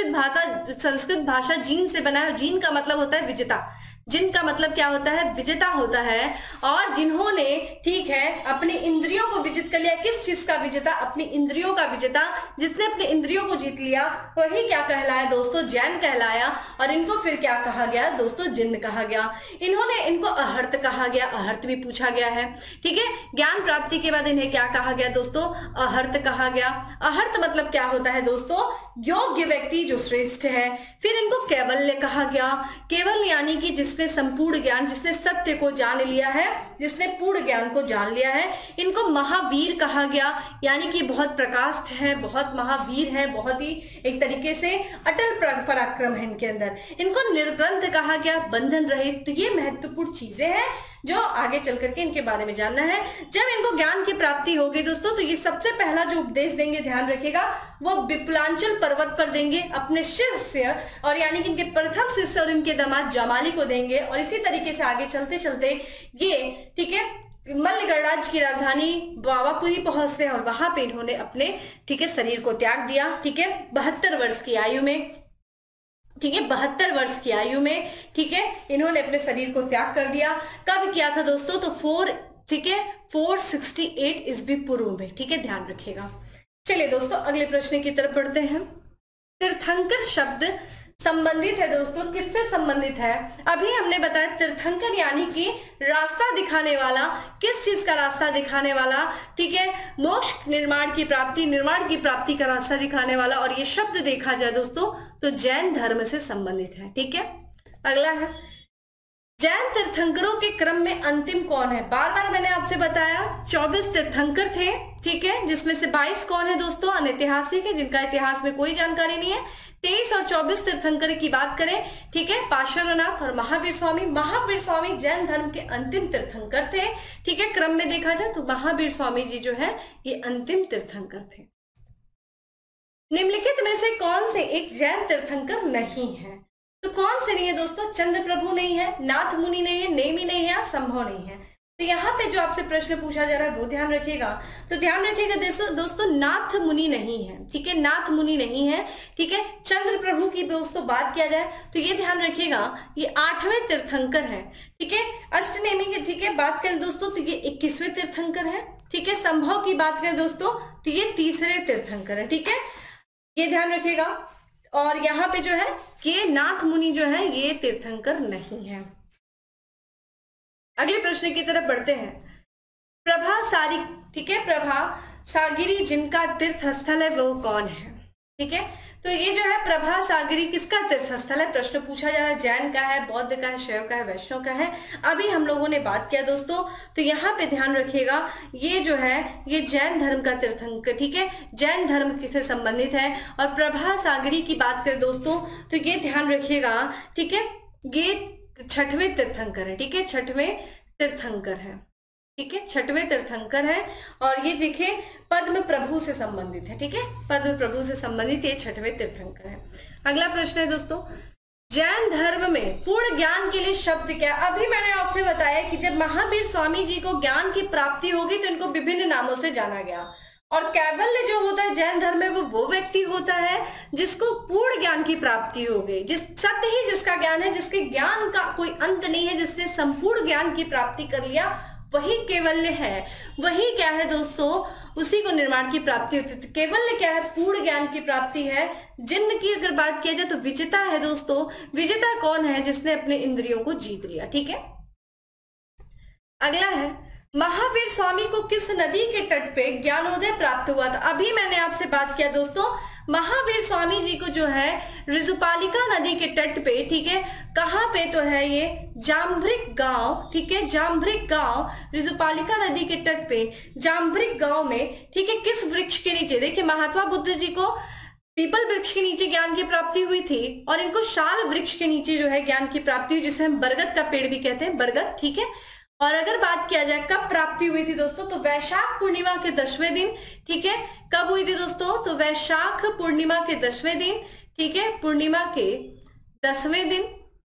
संस्कृत भाषा जीन से बना है। जीन का मतलब होता है विजेता, जिन का मतलब क्या होता है, विजेता होता है। और जिन्होंने, ठीक है, अपनी इंद्रियों को विजित कर लिया, किस चीज का विजेता, अपनी इंद्रियों का विजेता, जिसने अपनी इंद्रियों को जीत लिया वही क्या कहलाया दोस्तों, जैन कहलाया। और इनको फिर क्या कहा गया दोस्तों, जिन्न कहा गया। इनको अहर्त कहा गया, अहर्त भी पूछा गया है, ठीक है। ज्ञान प्राप्ति के बाद इन्हें क्या कहा गया दोस्तों, अहर्त कहा गया। अहर्त मतलब क्या होता है दोस्तों, योग्य व्यक्ति जो श्रेष्ठ है। फिर इनको कैवल्य कहा गया, केवल यानी कि जिसने संपूर्ण ज्ञान, जिसने सत्य को जान लिया है, जिसने पूर्ण ज्ञान को जान लिया है। इनको महावीर कहा गया, यानी कि बहुत प्रकाष्ठ है, बहुत महावीर है, बहुत ही एक तरीके से अटल पराक्रम है इनके अंदर। इनको निर्ग्रंथ कहा गया, बंधन रहित। तो ये महत्वपूर्ण चीजें हैं जो आगे चल करके इनके बारे में जानना है। जब इनको ज्ञान की प्राप्ति होगी दोस्तों, तो ये सबसे पहला जो उपदेश देंगे, ध्यान रखिएगा, वो विपुलांचल पर्वत पर देंगे अपने शिष्य, और यानी कि इनके प्रथम शिष्य और इनके दामाद जमाली को देंगे। और इसी तरीके से आगे चलते चलते ये, ठीक है, मल्ल गणराज्य की राजधानी पावापुरी पहुंचते हैं, और वहां पे इन्होंने अपने, ठीक है, शरीर को त्याग दिया, ठीक है, 72 वर्ष की आयु में, ठीक है, 72 वर्ष की आयु में, ठीक है, इन्होंने अपने शरीर को त्याग कर दिया। कब किया था दोस्तों, तो 468 ईस्वी पूर्व में, ठीक है, ध्यान रखिएगा। चलिए दोस्तों अगले प्रश्न की तरफ बढ़ते हैं। तीर्थंकर शब्द संबंधित है दोस्तों, किससे संबंधित है, अभी हमने बताया तीर्थंकर यानी कि रास्ता दिखाने वाला। किस चीज का रास्ता दिखाने वाला, ठीक है, मोक्ष निर्माण की प्राप्ति का रास्ता दिखाने वाला। और ये शब्द देखा जाए दोस्तों तो जैन धर्म से संबंधित है, ठीक है। अगला है, जैन तीर्थंकरों के क्रम में अंतिम कौन है। बार बार मैंने आपसे बताया 24 तीर्थंकर थे, ठीक है, जिसमें से 22 कौन है दोस्तों, अनैतिहासिक है, जिनका इतिहास में कोई जानकारी नहीं है। 23 और 24 तीर्थंकर की बात करें, ठीक है, पार्श्वनाथ और महावीर स्वामी। महावीर स्वामी जैन धर्म के अंतिम तीर्थंकर थे, ठीक है, क्रम में देखा जाए तो महावीर स्वामी जी जो है ये अंतिम तीर्थंकर थे। निम्नलिखित में से कौन से एक जैन तीर्थंकर नहीं है, तो कौन से नहीं है दोस्तों, चंद्र प्रभु नहीं है, नाथ मुनि नहीं है, नेमी नहीं है, संभव नहीं है। तो यहाँ पे जो आपसे प्रश्न पूछा जा रहा है वो ध्यान रखिएगा। तो ध्यान रखिएगा दोस्तों नाथ मुनि नहीं है, ठीक है, नाथ मुनि नहीं है, ठीक है। चंद्र प्रभु की दोस्तों बात किया जाए तो ये ध्यान रखिएगा ये 8वें तीर्थंकर है, ठीक है। अष्टनेमी की, ठीक है, बात करें दोस्तों तो ये 21वें तीर्थंकर है, ठीक है। संभव की बात करें दोस्तों तो ये 3रे तीर्थंकर है, ठीक है, ये ध्यान रखिएगा। और यहाँ पे जो है कि नाथ मुनि जो है ये तीर्थंकर नहीं है। अगले प्रश्न की तरफ बढ़ते हैं। प्रभा सारी, ठीक है, प्रभा सागिरी जिनका तीर्थ स्थल है वो कौन है, ठीक है। तो ये जो है प्रभा सागिरी किसका तीर्थ स्थल है, प्रश्न पूछा जा रहा है। जैन का है, बौद्ध का है, शैव का है, वैष्णव का है, अभी हम लोगों ने बात किया दोस्तों। तो यहाँ पे ध्यान रखिएगा ये जो है ये जैन धर्म का तीर्थंकर, ठीक है, जैन धर्म से संबंधित है। और प्रभा सागिरी की बात करें दोस्तों तो ये ध्यान रखिएगा, ठीक है, ये 6वें तीर्थंकर है, ठीक है, 6वें तीर्थंकर है, ठीक है, 6वें तीर्थंकर है। और ये देखिए पद्म प्रभु से संबंधित है, ठीक है, पद्म प्रभु से संबंधित ये 6वें तीर्थंकर है। अगला प्रश्न है दोस्तों, जैन धर्म में पूर्ण ज्ञान के लिए शब्द क्या है। अभी मैंने आपसे बताया कि जब महावीर स्वामी जी को ज्ञान की प्राप्ति होगी तो इनको विभिन्न नामों से जाना गया। और कैवल्य जो होता है जैन धर्म में वो व्यक्ति होता है जिसको पूर्ण ज्ञान की प्राप्ति हो गई, जिस सत्य ही जिसका ज्ञान है, जिसके ज्ञान का कोई अंत नहीं है, जिसने संपूर्ण ज्ञान की प्राप्ति कर लिया, वही कैवल्य है। वही क्या है दोस्तों, उसी को निर्माण की प्राप्ति होती है। तो कैवल्य क्या है, पूर्ण ज्ञान की प्राप्ति है। जिन्न की अगर बात किया जाए तो विजेता है दोस्तों। विजेता कौन है, जिसने अपने इंद्रियों को जीत लिया, ठीक है। अगला है, महावीर स्वामी को किस नदी के तट पे ज्ञानोदय प्राप्त हुआ था। अभी मैंने आपसे बात किया दोस्तों, महावीर स्वामी जी को जो है ऋजुपालिका नदी के तट पे, ठीक है, कहाँ पे तो है ये जाम्भृक गांव, ठीक है, जाम्भृक गांव, ऋजुपालिका नदी के तट पे जाम्भृक गांव में, ठीक है, किस वृक्ष के नीचे। देखिए महात्मा बुद्ध जी को पीपल वृक्ष के नीचे ज्ञान की प्राप्ति हुई थी और इनको शाल वृक्ष के नीचे जो है ज्ञान की प्राप्ति हुई, जिसे हम बरगद का पेड़ भी कहते हैं, बरगद, ठीक है। और अगर बात किया जाए कब प्राप्ति हुई थी दोस्तों तो वैशाख पूर्णिमा के 10वें दिन, ठीक है। कब हुई थी दोस्तों तो वैशाख पूर्णिमा के 10वें दिन, ठीक है, पूर्णिमा के 10वें दिन,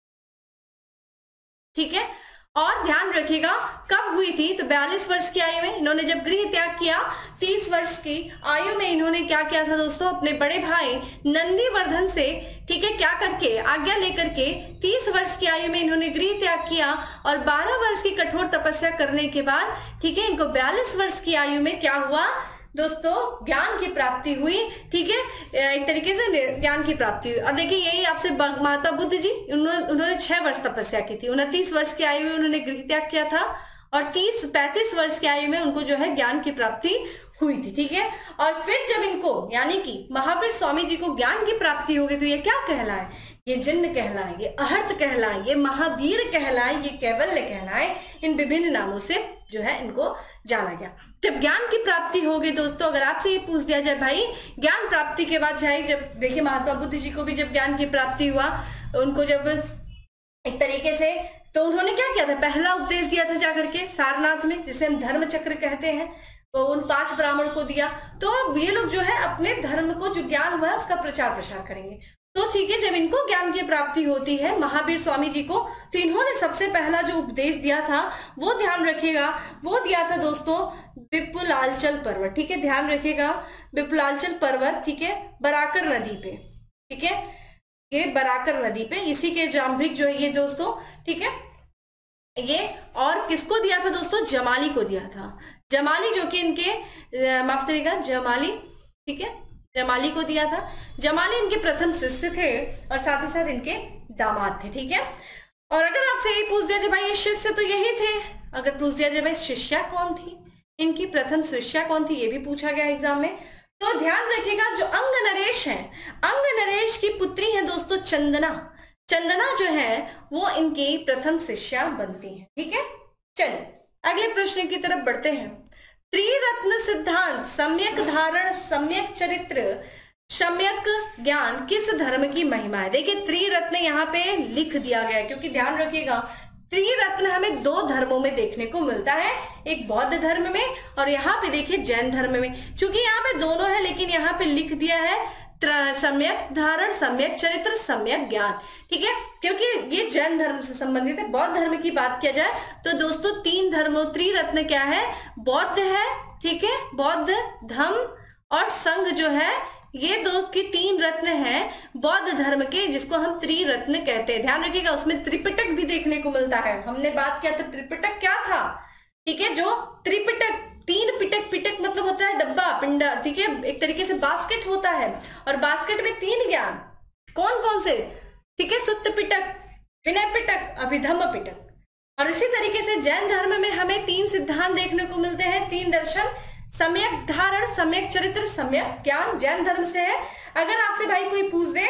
ठीक है। और ध्यान रखिएगा कब हुई थी तो 42 वर्ष की आयु में इन्होंने जब गृह त्याग किया। 30 वर्ष की आयु में इन्होंने क्या किया था दोस्तों, अपने बड़े भाई नंदीवर्धन से, ठीक है, क्या करके आज्ञा लेकर के 30 वर्ष की आयु में इन्होंने गृह त्याग किया। और 12 वर्ष की कठोर तपस्या करने के बाद, ठीक है, इनको 42 वर्ष की आयु में क्या हुआ दोस्तों, ज्ञान की प्राप्ति हुई, ठीक है, एक तरीके से ज्ञान की प्राप्ति हुई। और देखिए यही आपसे महात्मा बुद्ध जी उन्होंने 6 वर्ष तपस्या की थी। 29 वर्ष की आयु में उन्होंने गृह त्याग किया था और 35 वर्ष की आयु में उनको जो है ज्ञान की प्राप्ति हुई थी, ठीक है। और फिर जब इनको यानी कि महावीर स्वामी जी को ज्ञान की प्राप्ति हो गई तो ये क्या कहलाए, ये जिन्न कहलाए, ये अहर्त कहलाए, ये महावीर कहलाए, ये कैवल्य कहलाए। इन विभिन्न नामों से जो है इनको जाना गया। जब ज्ञान की प्राप्ति हो गई दोस्तों, अगर आपसे ये पूछ दिया जाए भाई ज्ञान प्राप्ति के बाद चाहे, जब देखिए महात्मा बुद्ध जी को भी जब ज्ञान की प्राप्ति हुआ, उनको जब एक तरीके से तो उन्होंने क्या किया था, पहला उपदेश दिया था जाकर के सारनाथ में, जिसे हम धर्म चक्र कहते हैं, तो उन 5 ब्राह्मण को दिया। तो ये लोग जो है अपने धर्म को जो ज्ञान हुआ है उसका प्रचार प्रसार करेंगे। तो ठीक है, जब इनको ज्ञान की प्राप्ति होती है महावीर स्वामी जी को, तो इन्होंने सबसे पहला जो उपदेश दिया था वो ध्यान रखिएगा, वो दिया था दोस्तों विपुलाचल पर्वत, ठीक है, ध्यान रखिएगा विपुलाचल पर्वत, ठीक है, बराकर नदी पे, ठीक है, ये बराकर नदी पे, इसी के जाम्भृक जो है ये दोस्तों, ठीक है, ये और किसको दिया था दोस्तों, जमाली को दिया था। जमाली जो कि इनके माफ करिएगा जमाली, ठीक है, जमाली को दिया था। जमाली इनके प्रथम शिष्य थे और साथ ही साथ इनके दामाद थे, ठीक है। और अगर आपसे ये पूछ दिया जाए भाई ये शिष्य तो यही थे, अगर पूछ दिया जाए भाई शिष्या कौन थी, इनकी प्रथम शिष्या कौन थी, ये भी पूछा गया एग्जाम में। तो ध्यान रखिएगा जो अंग नरेश है, अंग नरेश की पुत्री है दोस्तों चंदना। चंदना जो है वो इनकी प्रथम शिष्या बनती है, ठीक है। चलिए अगले प्रश्न की तरफ बढ़ते हैं। त्रिरत्न सिद्धांत, सम्यक धारण, सम्यक चरित्र, सम्यक ज्ञान किस धर्म की महिमा है। देखिए त्रिरत्न यहाँ पे लिख दिया गया है, क्योंकि ध्यान रखिएगा त्रिरत्न हमें 2 धर्मों में देखने को मिलता है, एक बौद्ध धर्म में और यहाँ पे देखिए जैन धर्म में। चूंकि यहाँ पे दोनों है लेकिन यहाँ पे लिख दिया है सम्यक धारण, सम्यक चरित्र, सम्यक ज्ञान। ठीक है, क्योंकि ये जैन धर्म से संबंधित है। बौद्ध धर्म की बात किया जाए तो दोस्तों 3 धर्मों, त्रिरत्न क्या है, बौद्ध है, ठीक है, बौद्ध, धम्म और संघ जो है, ये 2 की 3 रत्न हैं बौद्ध धर्म के, जिसको हम त्रिरत्न कहते हैं। ध्यान रखिएगा, उसमें त्रिपिटक भी देखने को मिलता है। हमने बात किया था त्रिपिटक क्या था, ठीक है, जो त्रिपिटक 3 पिटक, पिटक मतलब होता है डब्बा, पिंडा, ठीक है, एक तरीके से बास्केट होता है, और बास्केट में 3 ज्ञान, कौन कौन से, ठीक है, सुत्त पिटक, विनय पिटक, अभिधम्म पिटक। और इसी तरीके से जैन धर्म में हमें 3 सिद्धांत देखने को मिलते हैं, 3 दर्शन, सम्यक धारण, सम्यक चरित्र, सम्यक ज्ञान, जैन धर्म से है। अगर आपसे भाई कोई पूछ दे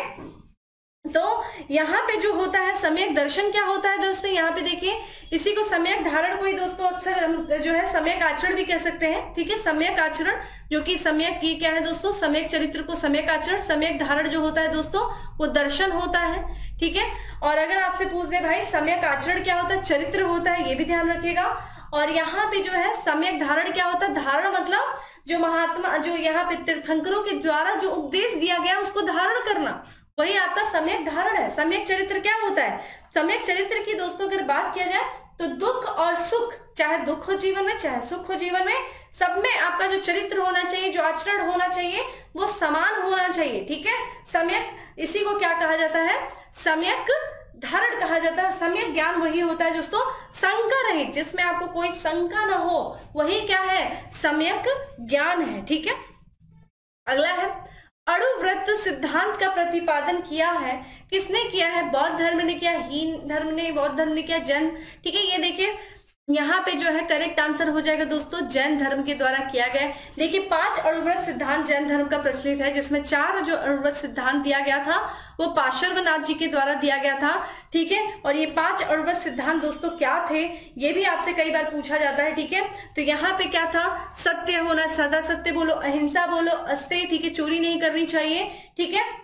तो यहाँ पे जो होता है सम्यक दर्शन क्या होता है दोस्तों, यहाँ पे देखिए, इसी को सम्यक धारण को ही दोस्तों अक्सर हम जो है सम्यक आचरण भी कह सकते हैं। ठीक है, सम्यक आचरण जो कि सम्यक, ये क्या है दोस्तों, सम्यक चरित्र को सम्यक आचरण, सम्यक धारण जो होता है दोस्तों वो दर्शन होता है। ठीक है, और अगर आपसे पूछ दे भाई सम्यक आचरण क्या होता है, चरित्र होता है, ये भी ध्यान रखिएगा। और यहाँ पे जो है सम्यक धारण क्या होता है, धारण मतलब जो महात्मा, जो यहाँ पे तीर्थंकरों के द्वारा जो उपदेश दिया गया उसको धारण करना, वही आपका सम्यक धारण है। सम्यक चरित्र क्या होता है, सम्यक चरित्र की दोस्तों अगर बात किया जाए तो दुख और सुख, चाहे दुख हो जीवन में चाहे सुख हो जीवन में, सब में आपका जो चरित्र होना चाहिए, जो आचरण होना चाहिए वो समान होना चाहिए। ठीक है, सम्यक, इसी को क्या कहा जाता है, सम्यक धारण कहा जाता है। सम्यक ज्ञान वही होता है दोस्तों शंका रहित, जिसमें आपको कोई शंका ना हो, वही क्या है, सम्यक ज्ञान है। ठीक है, अगला है अणुव्रत सिद्धांत का प्रतिपादन किया है, किसने किया है, बौद्ध धर्म ने किया, हीन धर्म ने, बौद्ध धर्म ने किया, जैन। ठीक है, ये देखिए यहाँ पे जो है करेक्ट आंसर हो जाएगा दोस्तों, जैन धर्म के द्वारा किया गया है। देखिए 5 अणुव्रत सिद्धांत जैन धर्म का प्रचलित है, जिसमें 4 जो अणुव्रत सिद्धांत दिया गया था वो पार्श्वनाथ जी के द्वारा दिया गया था। ठीक है, और ये 5 अणुव्रत सिद्धांत दोस्तों क्या थे, ये भी आपसे कई बार पूछा जाता है। ठीक है, तो यहाँ पे क्या था, सत्य होना, सदा सत्य बोलो, अहिंसा बोलो, अस्तेय, ठीक है, चोरी नहीं करनी चाहिए, ठीक है,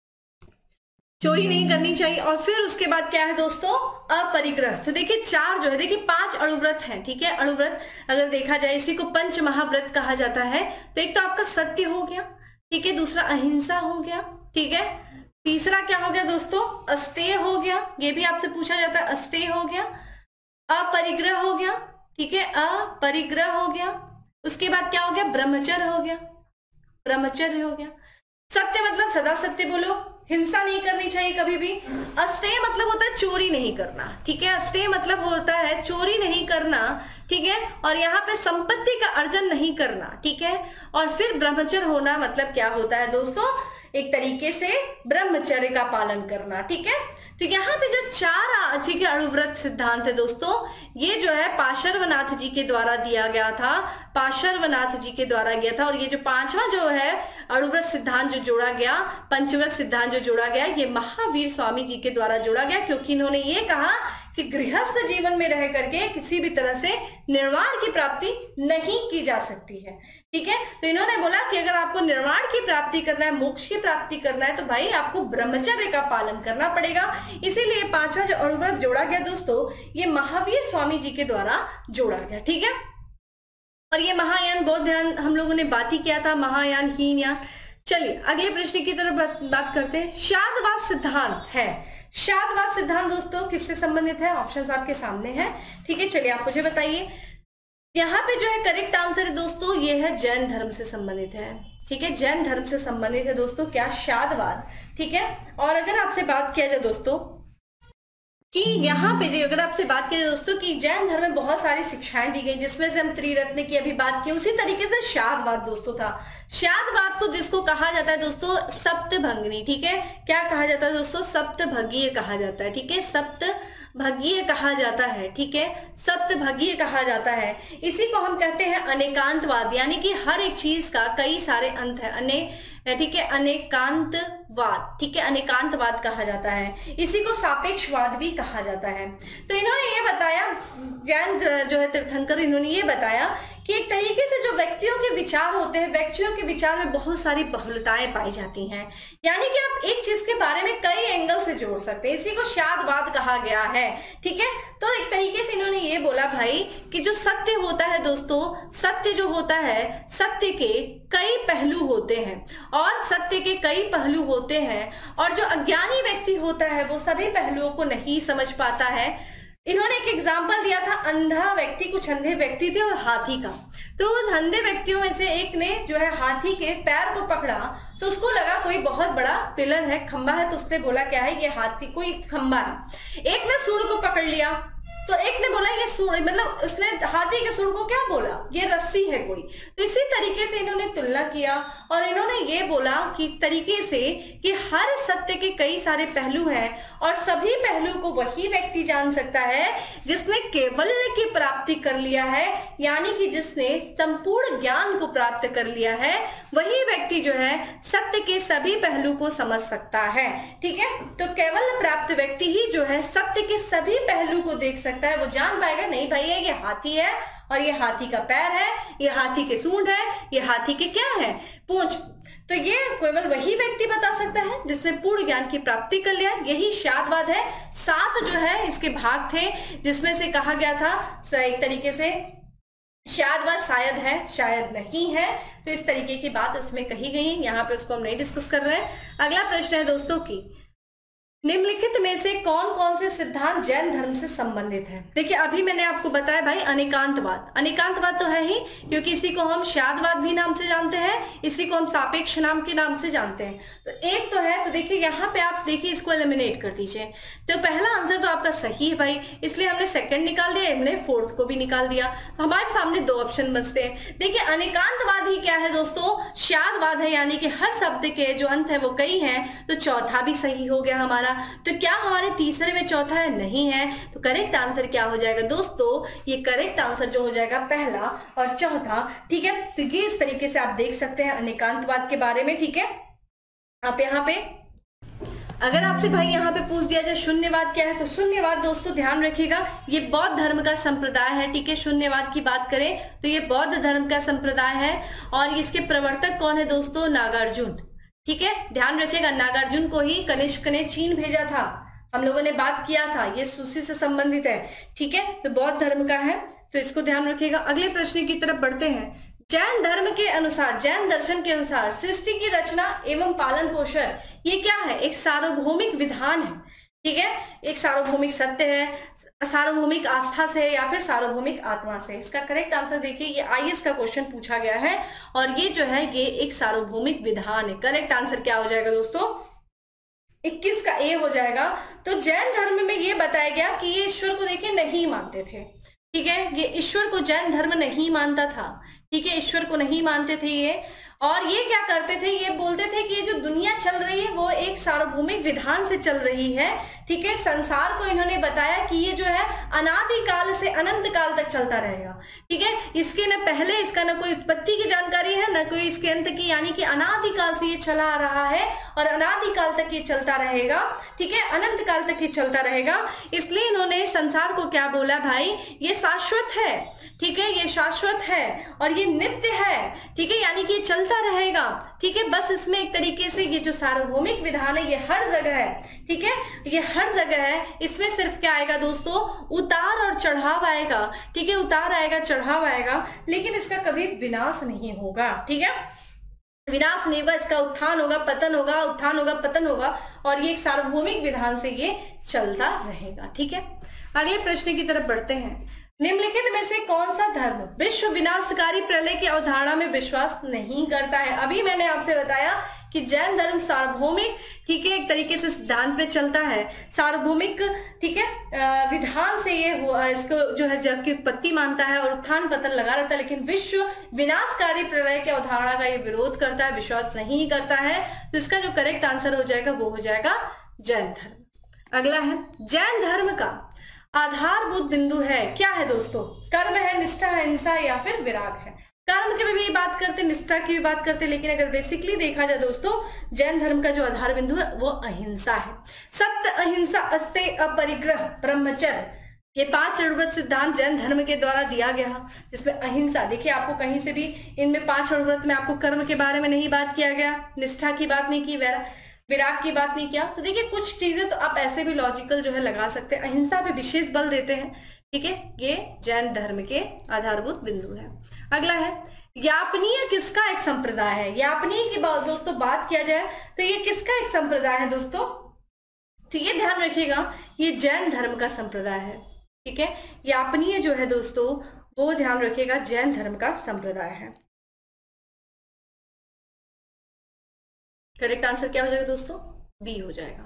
चोरी नहीं करनी चाहिए। और फिर उसके बाद क्या है दोस्तों, अपरिग्रह। तो देखिए 4 जो है, देखिए 5 अणुव्रत हैं। ठीक है, अणुव्रत अगर देखा जाए इसी को पंच महाव्रत कहा जाता है। तो एक तो आपका सत्य हो गया, ठीक है, दूसरा अहिंसा हो गया, ठीक है, तीसरा क्या हो गया दोस्तों, अस्तेय हो गया, ये भी आपसे पूछा जाता है, अस्तेय हो गया, अपरिग्रह हो गया, ठीक है, अपरिग्रह हो गया। उसके बाद क्या हो गया, ब्रह्मचर्य हो गया, ब्रह्मचर्य हो गया। सत्य मतलब सदा सत्य बोलो, हिंसा नहीं करनी चाहिए कभी भी। अस्तेय मतलब होता है चोरी नहीं करना, ठीक है, अस्तेय मतलब होता है चोरी नहीं करना, ठीक है, और यहाँ पे संपत्ति का अर्जन नहीं करना, ठीक है। और फिर ब्रह्मचर्य होना मतलब क्या होता है दोस्तों, एक तरीके से ब्रह्मचर्य का पालन करना, ठीक है। तो यहाँ पे जो 4 ठीक है अणुव्रत सिद्धांत है दोस्तों, ये जो है पार्श्वनाथ जी के द्वारा दिया गया था, पार्श्वनाथ जी के द्वारा गया था। और ये जो 5वां जो है अणुव्रत सिद्धांत जो जोड़ा गया, पंचव्रत सिद्धांत जो जोड़ा गया, ये महावीर स्वामी जी के द्वारा जोड़ा गया, क्योंकि इन्होंने ये कहा कि गृहस्थ जीवन में रह करके किसी भी तरह से निर्वाण की प्राप्ति नहीं की जा सकती है, ठीक है। तो इन्होंने बोला कि अगर आपको निर्वाण की प्राप्ति करना है, मोक्ष की प्राप्ति करना है, तो भाई आपको ब्रह्मचर्य का पालन करना पड़ेगा। इसीलिए 5वां जो अणुव्रत जोड़ा गया दोस्तों, ये महावीर स्वामी जी के द्वारा जोड़ा गया, ठीक है। और ये महायान बौद्ध ध्यान हम लोगों ने बात ही किया था, महायान हीनयान। चलिए अगले प्रश्न की तरफ बात करते हैं। शादवाद सिद्धांत है, शादवाद सिद्धांत दोस्तों किससे संबंधित है, ऑप्शंस आपके सामने हैं, ठीक है। चलिए आप मुझे बताइए, यहाँ पे जो है करेक्ट आंसर है दोस्तों, ये है जैन धर्म से संबंधित है, ठीक है, जैन धर्म से संबंधित है दोस्तों क्या, शादवाद, ठीक है। और अगर आपसे बात किया जाए दोस्तों कि यहाँ पे जो अगर आपसे बात की दोस्तों कि जैन धर्म में बहुत सारी शिक्षाएं दी गई, जिसमें से हम त्रिरत्न की अभी बात की, उसी तरीके से शादवाद दोस्तों था। शादवाद को जिसको कहा जाता है दोस्तों सप्तभंगिनी, ठीक है, क्या कहा जाता है दोस्तों, सप्तभगीय कहा जाता है, ठीक है, सप्तभगीय कहा जाता है, ठीक है, सप्तभगीय कहा जाता है। इसी को हम कहते हैं अनेकांतवाद, यानी कि हर एक चीज का कई सारे अंत है, ठीक है, अनेकांतवाद, ठीक है, अनेकांतवाद कहा जाता है। इसी को सापेक्षवाद भी कहा जाता है। तो इन्होंने ये बताया, जैन जो है तीर्थंकर, इन्होंने ये बताया कि एक तरीके से जो व्यक्तियों के विचार होते हैं, व्यक्तियों के विचार में बहुत सारी बहुलताएं पाई जाती हैं, यानी कि आप एक चीज के बारे में कई एंगल से जोड़ सकते हैं। इसी को शादवाद कहा गया है, ठीक है। तो एक तरीके से इन्होंने ये बोला भाई कि जो सत्य होता है दोस्तों, सत्य जो होता है, सत्य के कई पहलू होते हैं और सत्य के कई पहलू होते हैं और जो अज्ञानी व्यक्ति होता है वो सभी पहलुओं को नहीं समझ पाता है। इन्होंने एक एग्जाम्पल दिया था, अंधा व्यक्ति, कुछ अंधे व्यक्ति थे और हाथी का। तो उन अंधे व्यक्तियों में से एक ने जो है हाथी के पैर को पकड़ा, तो उसको लगा कोई बहुत बड़ा पिलर है, खंबा है, तो उसने बोला क्या है, ये हाथी कोई खंबा है। एक ने सूंड को पकड़ लिया, तो एक ने बोला ये सूंड, मतलब उसने हाथी के सूंड को क्या बोला, ये रस्सी है कोई। तो इसी तरीके से इन्होंने तुलना किया और इन्होंने ये बोला कि तरीके से कि हर सत्य के कई सारे पहलू हैं और सभी पहलू को वही व्यक्ति जान सकता है जिसने कैवल्य की प्राप्ति कर लिया है, यानी कि जिसने संपूर्ण ज्ञान को प्राप्त कर लिया है, वही व्यक्ति जो है सत्य के सभी पहलू को समझ सकता है, ठीक है। तो कैवल्य प्राप्त व्यक्ति ही जो है सत्य के सभी पहलू को देख सकता है। वो जान पाएगा नहीं भाई ये हाथी है और ये हाथी का पैर है, ये हाथी के सूंड है, ये हाथी के क्या है, पूंछ। तो ये केवल वही व्यक्ति बता सकता है जिसने पूर्ण ज्ञान की प्राप्ति कर लिया। यही शादवाद है। 7 जो है इसके भाग थे, जिसमें से कहा गया था एक तरीके से शादवाद शायद है, शायद नहीं है। तो इस तरीके की बात इसमें कही गई है, यहाँ पे उसको हम नहीं डिस्कस कर रहे हैं। अगला प्रश्न है दोस्तों की निम्नलिखित में से कौन कौन से सिद्धांत जैन धर्म से संबंधित हैं। देखिए अभी मैंने आपको बताया भाई अनेकांतवाद, अनेकांतवाद तो है ही, क्योंकि इसी को हम शादवाद भी नाम से जानते हैं, इसी को हम सापेक्ष नाम के नाम से जानते हैं। तो एक तो है, तो देखिए यहाँ पे आप देखिए इसको एलिमिनेट कर दीजिए। तो पहला आंसर तो आपका सही है भाई, इसलिए हमने सेकंड निकाल दिया, हमने फोर्थ को भी निकाल दिया। तो हमारे सामने 2 ऑप्शन बचते हैं। देखिए अनेकांतवाद ही क्या है दोस्तों, शादवाद है, यानी कि हर शब्द के जो अंत है वो कई हैं। तो चौथा भी सही हो गया हमारा। तो क्या हमारे तीसरे में चौथा है, नहीं है। तो करेक्ट आंसर क्या हो जाएगा दोस्तों, ये करेक्ट आंसर जो हो जाएगा पहला और चौथा, ठीक है। तो ये इस तरीके से आप देख सकते हैं अनेकांतवाद के बारे में, ठीक है। आप यहाँ पे अगर आपसे भाई यहाँ पे पूछ दिया जाए शून्यवाद क्या है, तो शून्यवाद दोस्तों ध्यान रखिएगा ये बौद्ध धर्म का संप्रदाय है, ठीक है। शून्यवाद की बात करें तो ये बौद्ध धर्म का संप्रदाय है और इसके प्रवर्तक कौन है दोस्तों, नागार्जुन, ठीक है। ध्यान रखिएगा नागार्जुन को ही कनिष्क ने चीन भेजा था, हम लोगों ने बात किया था, ये सूसी से संबंधित है, ठीक है। तो बौद्ध धर्म का है, तो इसको ध्यान रखिएगा। अगले प्रश्न की तरफ बढ़ते हैं। जैन धर्म के अनुसार, जैन दर्शन के अनुसार सृष्टि की रचना एवं पालन पोषण ये क्या है, एक सार्वभौमिक विधान है, ठीक है। एक सार्वभौमिक सत्य है, सार्वभौमिक आस्था से या फिर सार्वभौमिक आत्मा से। इसका करेक्ट आंसर देखिए, ये आईएएस का क्वेश्चन पूछा गया है और ये जो है ये एक सार्वभौमिक विधान है। करेक्ट आंसर क्या हो जाएगा दोस्तों, 21 का ए हो जाएगा। तो जैन धर्म में ये बताया गया कि ये ईश्वर को देखिए नहीं मानते थे, ठीक है। ये ईश्वर को जैन धर्म नहीं मानता था, ठीक है, ईश्वर को नहीं मानते थे ये। और ये क्या करते थे, ये बोलते थे कि ये जो दुनिया चल रही है वो एक सार्वभौमिक विधान से चल रही है, ठीक है। संसार को इन्होंने बताया कि ये जो है अनादि काल से अनंत काल तक चलता रहेगा, ठीक है। इसके न पहले इसका न कोई उत्पत्ति की जानकारी है न कोई इसके अंत की, यानी कि अनादि काल से ये चला आ रहा है और अनादि काल तक ये चलता रहेगा, ठीक है, अनंत काल तक ये चलता रहेगा। इसलिए इन्होंने संसार को क्या बोला भाई, ये शाश्वत है, ठीक है, ये शाश्वत है और ये नित्य है, ठीक है, यानी कि ये चलता रहेगा, ठीक है। बस इसमें एक तरीके से ये जो सार्वभौमिक विधान है ये हर जगह है, ठीक है, ये हर जगह है। इसमें सिर्फ क्या आएगा दोस्तों, उतार और चढ़ाव आएगा, ठीक है, उतार आएगा चढ़ाव आएगा, लेकिन इसका कभी विनाश नहीं होगा, ठीक है, विनाश नहीं होगा, इसका उत्थान होगा पतन होगा, उत्थान होगा पतन होगा और ये एक सार्वभौमिक विधान से ये चलता रहेगा, ठीक है। अगले प्रश्न की तरफ बढ़ते हैं। निम्नलिखित में से कौन सा धर्म विश्व विनाशकारी प्रलय की अवधारणा में विश्वास नहीं करता है। अभी मैंने आपसे बताया कि जैन धर्म सार्वभौमिक, ठीक है, एक तरीके से सिद्धांत पे चलता है, सार्वभौमिक, ठीक है, विधान से ये हुआ, इसको जो है जग की उत्पत्ति मानता है और उत्थान पतन लगा रहता है, लेकिन विश्व विनाशकारी प्रलय की अवधारणा का ये विरोध करता है, विश्वास नहीं करता है। तो इसका जो करेक्ट आंसर हो जाएगा वो हो जाएगा जैन धर्म। अगला है जैन धर्म का आधारभूत बिंदु है, क्या है दोस्तों, कर्म है, निष्ठा है, हिंसा या फिर विराग है। कर्म की भी बात करते, निष्ठा की भी बात करते, लेकिन अगर बेसिकली देखा जाए दोस्तों जैन धर्म का जो आधार बिंदु है वो अहिंसा है। सत्य, अहिंसा, अस्तेय, अपरिग्रह, ब्रह्मचर्य, ये 5 षड्व्रत सिद्धांत जैन धर्म के द्वारा दिया गया, जिसमें अहिंसा, देखिए आपको कहीं से भी इनमें 5 षड्व्रत में आपको कर्म के बारे में नहीं बात किया गया, निष्ठा की बात नहीं की, विराग की बात नहीं किया। तो देखिए कुछ चीजें तो आप ऐसे भी लॉजिकल जो है लगा सकते हैं, अहिंसा पे विशेष बल देते हैं, ठीक है, ये जैन धर्म के आधारभूत बिंदु है। अगला है यापनीय किसका एक संप्रदाय है। यापनीय की दोस्तों बात किया जाए तो ये किसका एक संप्रदाय है दोस्तों, तो ये ध्यान रखिएगा ये जैन धर्म का संप्रदाय है, ठीक है। यापनीय जो है दोस्तों वो ध्यान रखिएगा जैन धर्म का संप्रदाय है। करेक्ट आंसर क्या हो जाएगा दोस्तों, बी हो जाएगा,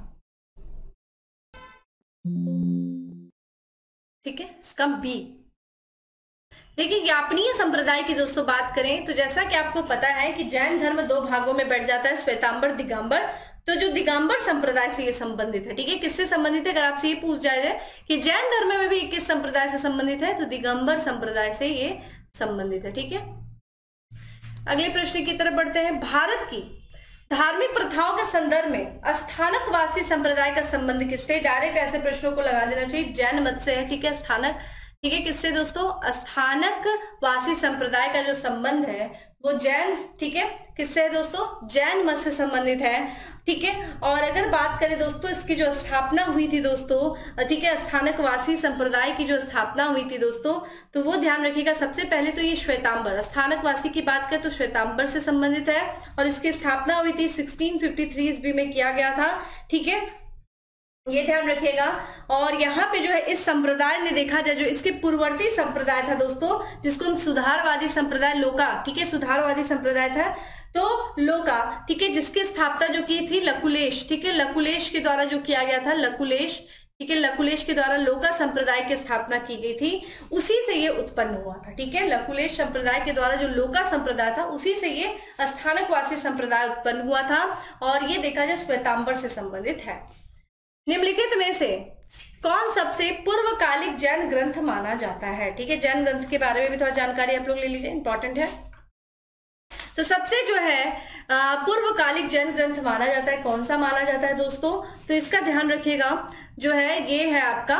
ठीक है, इसका बी। देखिए यापनीय संप्रदाय की दोस्तों बात करें तो जैसा कि आपको पता है कि जैन धर्म 2 भागों में बढ़ जाता है, श्वेतांबर, दिगंबर। तो जो दिगंबर संप्रदाय से ये संबंधित है, ठीक है, किससे संबंधित है, अगर आपसे ये पूछ जाए कि जैन धर्म में भी किस संप्रदाय से संबंधित है, तो दिगंबर संप्रदाय से ये संबंधित है, ठीक है। अगले प्रश्न की तरफ बढ़ते हैं। भारत की धार्मिक प्रथाओं के संदर्भ में स्थानकवासी संप्रदाय का संबंध किससे, डायरेक्ट ऐसे प्रश्नों को लगा देना चाहिए, जैन मत से है, ठीक है, स्थानक, ठीक है, किससे दोस्तों, स्थानकवासी संप्रदाय का जो संबंध है वो जैन, ठीक है, किससे है दोस्तों, जैन मत से संबंधित है, ठीक है। और अगर बात करें दोस्तों इसकी जो स्थापना हुई थी दोस्तों, ठीक है, स्थानकवासी संप्रदाय की जो स्थापना हुई थी दोस्तों, तो वो ध्यान रखिएगा सबसे पहले तो ये श्वेतांबर, स्थानकवासी की बात करें तो श्वेतांबर से संबंधित है, और इसकी स्थापना हुई थी 1653 ईस्वी में किया गया था, ठीक है, ये ध्यान रखिएगा। और यहाँ पे जो है इस संप्रदाय ने देखा जाए जो इसके पूर्ववर्ती संप्रदाय था दोस्तों, जिसको हम सुधारवादी संप्रदाय, लोका, ठीक है, सुधारवादी संप्रदाय था, तो लोका, ठीक है, जिसकी स्थापना जो की थी लकुलेश, ठीक है, लकुलेश के द्वारा जो किया गया था, लकुलेश, ठीक है, लकुलेश के द्वारा लोका संप्रदाय की स्थापना की गई थी, उसी से ये उत्पन्न हुआ था, ठीक है, लकुलेश संप्रदाय के द्वारा जो लोका संप्रदाय था उसी से ये स्थानकवासी संप्रदाय उत्पन्न हुआ था, और ये देखा जाए श्वेतांबर से संबंधित है। निम्नलिखित में से कौन सबसे पूर्वकालिक जैन ग्रंथ माना जाता है, ठीक है, जैन ग्रंथ के बारे में भी थोड़ा जानकारी आप लोग ले लीजिए, इंपॉर्टेंट है। तो सबसे जो है पूर्वकालिक जैन ग्रंथ माना जाता है, कौन सा माना जाता है दोस्तों, तो इसका ध्यान रखिएगा, जो है ये है आपका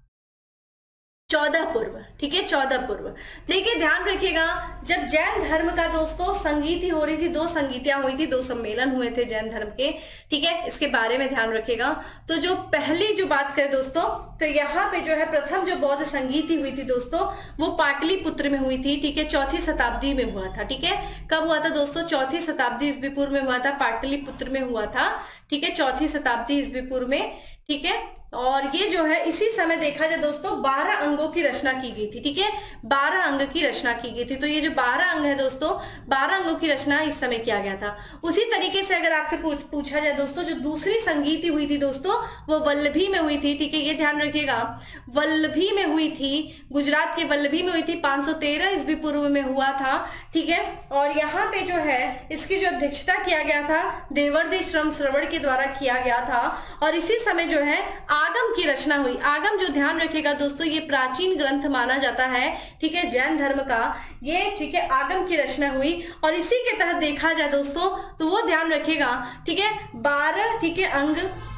14 पूर्व, ठीक है, 14 पूर्व। देखिए ध्यान रखिएगा जब जैन धर्म का दोस्तों संगीति हो रही थी, 2 संगीतियां हुई थी, 2 सम्मेलन हुए थे जैन धर्म के, ठीक है, इसके बारे में ध्यान रखिएगा। तो जो पहली जो बात करें दोस्तों, तो यहाँ पे जो है प्रथम जो बौद्ध संगीति हुई थी दोस्तों वो पाटलिपुत्र में हुई थी, ठीक है, 4वीं शताब्दी में हुआ था, ठीक है, कब हुआ था दोस्तों, 4वीं शताब्दी ईस्वी पूर्व में हुआ था, पाटलिपुत्र में हुआ था, ठीक है, 4वीं शताब्दी ईस्वी पूर्व में, ठीक है। और ये जो है इसी समय देखा जाए दोस्तों 12 अंगों की रचना की गई थी, ठीक है, 12 अंग की रचना की गई थी। तो ये जो 12 अंग है दोस्तों, 12 अंगों की रचना इस समय किया गया था। उसी तरीके से अगर आपसे पूछा जाए दोस्तों, जो दूसरी संगीति हुई थी दोस्तों वो वल्लभी में हुई थी, ठीक है, ये ध्यान रखिएगा, वल्लभी में हुई थी, गुजरात के वल्लभी में हुई थी, 513 ईस्वी पूर्व में हुआ था, ठीक है। और यहाँ पे जो है इसकी जो अध्यक्षता किया गया था देवर्षि श्रवण के द्वारा किया गया था, और इसी समय जो है आगम की रचना हुई। आगम जो ध्यान रखिएगा दोस्तों ये प्राचीन ग्रंथ माना जाता है, ठीक है, जैन धर्म का ये, ठीक है, आगम की रचना हुई। और इसी के तहत देखा जाए दोस्तों तो वो ध्यान रखिएगा, ठीक है, 12, ठीक है, अंग,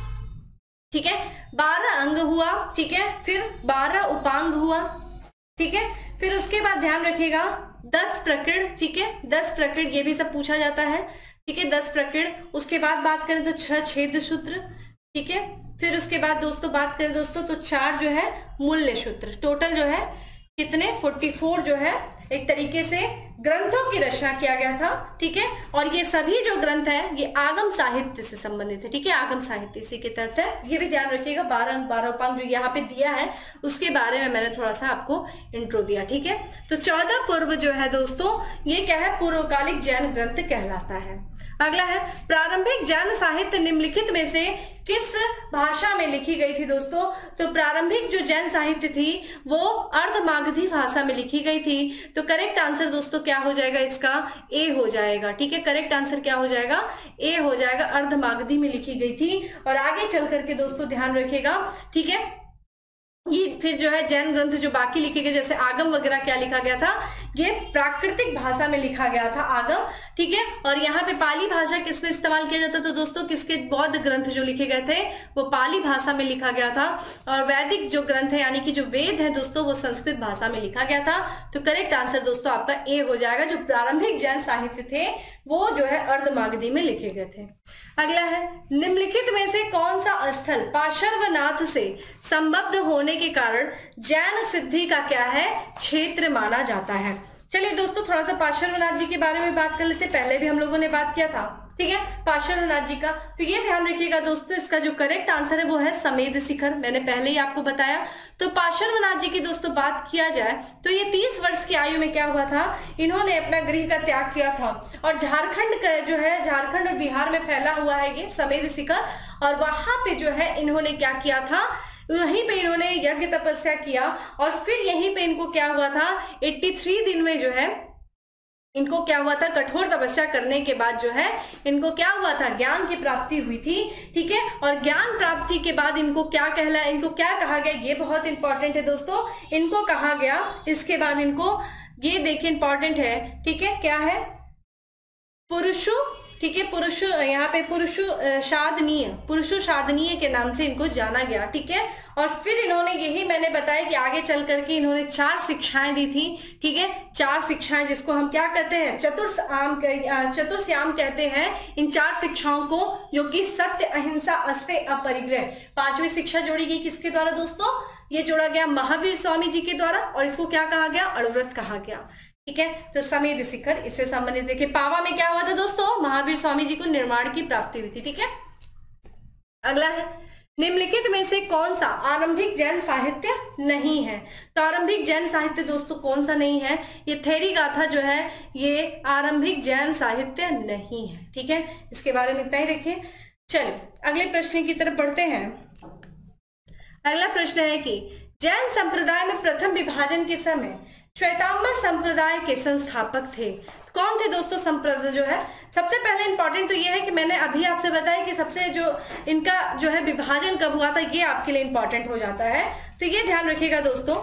ठीक है, 12 अंग हुआ, ठीक है, फिर 12 उपांग हुआ, ठीक है, फिर उसके बाद ध्यान रखिएगा 10 प्रकरण, ठीक है, 10 प्रकरण ये भी सब पूछा जाता है, ठीक है, 10 प्रकरण। उसके बाद बात करें तो 6 छेद सूत्र, ठीक है, फिर उसके बाद दोस्तों बात करें दोस्तों तो 4 जो है मूल्य सूत्र, टोटल जो है कितने 44 जो है एक तरीके से ग्रंथों की रचना किया गया था, ठीक है। और ये सभी जो ग्रंथ है ये आगम साहित्य से संबंधित है, ठीक है, आगम साहित्य इसी के तहत है। ये भी ध्यान रखिएगा 12 अंक 12 उपांग जो यहाँ पे दिया है उसके बारे में मैंने थोड़ा सा आपको इंट्रो दिया, ठीक है। तो 14 पूर्व जो है दोस्तों ये क्या है, पूर्वकालिक जैन ग्रंथ कहलाता है। अगला है प्रारंभिक जैन साहित्य निम्नलिखित में से किस भाषा में लिखी गई थी दोस्तों, तो प्रारंभिक जो जैन साहित्य थी वो अर्धमागधी भाषा में लिखी गई थी। तो करेक्ट आंसर दोस्तों क्या हो जाएगा, इसका ए हो जाएगा, ठीक है, करेक्ट आंसर क्या हो जाएगा, ए हो जाएगा, अर्धमागधी में लिखी गई थी। और आगे चल करके दोस्तों ध्यान रखिएगा, ठीक है, ये फिर जो है जैन ग्रंथ जो बाकी लिखे गए जैसे आगम वगैरह क्या लिखा गया था, ये प्राकृतिक भाषा में लिखा गया था आगम, ठीक है। और यहाँ पे पाली भाषा किसमें इस्तेमाल किया जाता था दोस्तों, किसके बौद्ध ग्रंथ जो लिखे गए थे वो पाली भाषा में लिखा गया था, और वैदिक जो ग्रंथ है यानी कि जो वेद है दोस्तों वो संस्कृत भाषा में लिखा गया था। तो करेक्ट आंसर दोस्तों आपका ए हो जाएगा। जो प्रारंभिक जैन साहित्य थे वो जो है अर्धमागधी में लिखे गए थे। अगला है, निम्नलिखित में से कौन सा स्थल पार्श्वनाथ से संबद्ध होने के कारण जैन सिद्धि का क्या है, क्षेत्र माना जाता है। चलिए दोस्तों थोड़ा सा पार्श्वनाथ जी के बारे में बात कर लेते हैं, पहले भी हम लोगों ने बात किया था, ठीक है, पार्श्वनाथ जी का। तो ये ध्यान रखिएगा दोस्तों, इसका जो करेक्ट आंसर है वो है समेध शिखर, मैंने पहले ही आपको बताया। तो पार्श्वनाथ जी की दोस्तों बात किया जाए तो ये 30 वर्ष की आयु में क्या हुआ था, इन्होंने अपना गृह का त्याग किया था, और झारखंड का जो है, झारखंड और बिहार में फैला हुआ है ये समेध शिखर, और वहां पे जो है इन्होंने क्या किया था, वहीं पे इन्होंने यज्ञ तपस्या किया, और फिर यहीं पे इनको क्या हुआ था, 83 दिन में जो है इनको क्या हुआ था, कठोर तपस्या करने के बाद जो है इनको क्या हुआ था, ज्ञान की प्राप्ति हुई थी, ठीक है। और ज्ञान प्राप्ति के बाद इनको क्या कहलाया, इनको क्या कहा गया, ये बहुत इंपॉर्टेंट है दोस्तों, इनको कहा गया, इसके बाद इनको ये देखिए इंपॉर्टेंट है, ठीक है, क्या है, पुरुषु, ठीक है, पुरुष, यहाँ पे पुरुषोशादनीय के नाम से इनको जाना गया, ठीक है। और फिर इन्होंने यही मैंने बताया कि आगे चल करके इन्होंने 4 शिक्षाएं दी थी, ठीक है, 4 शिक्षाएं जिसको हम क्या कहते हैं, चतुर्श्याम कहते हैं इन 4 शिक्षाओं को, जो कि सत्य, अहिंसा, अस्तेय, अपरिग्रह। 5वीं शिक्षा जोड़ी गई किसके द्वारा दोस्तों, ये जोड़ा गया महावीर स्वामी जी के द्वारा, और इसको क्या कहा गया, अणुव्रत कहा गया, ठीक है। तो समेध शिखर इससे संबंधित है कि पावा में क्या हुआ था दोस्तों, महावीर स्वामी जी को निर्माण की प्राप्ति हुई थी, ठीक है। अगला है, निम्नलिखित में से कौन सा आरंभिक जैन साहित्य नहीं है। तो आरंभिक जैन साहित्य दोस्तों कौन सा नहीं है, ये थेरी गाथा जो है ये आरंभिक जैन साहित्य नहीं है, ठीक है। इसके बारे में इतना ही रखिए। चलिए अगले प्रश्न की तरफ बढ़ते हैं। अगला प्रश्न है कि जैन संप्रदाय में प्रथम विभाजन के समय श्वेतांबर संप्रदाय के संस्थापक थे, कौन थे दोस्तों संप्रदाय जो है। सबसे पहले इंपॉर्टेंट तो ये है कि मैंने अभी आपसे बताया कि सबसे जो इनका जो है विभाजन कब हुआ था, ये आपके लिए इंपॉर्टेंट हो जाता है। तो ये ध्यान रखिएगा दोस्तों,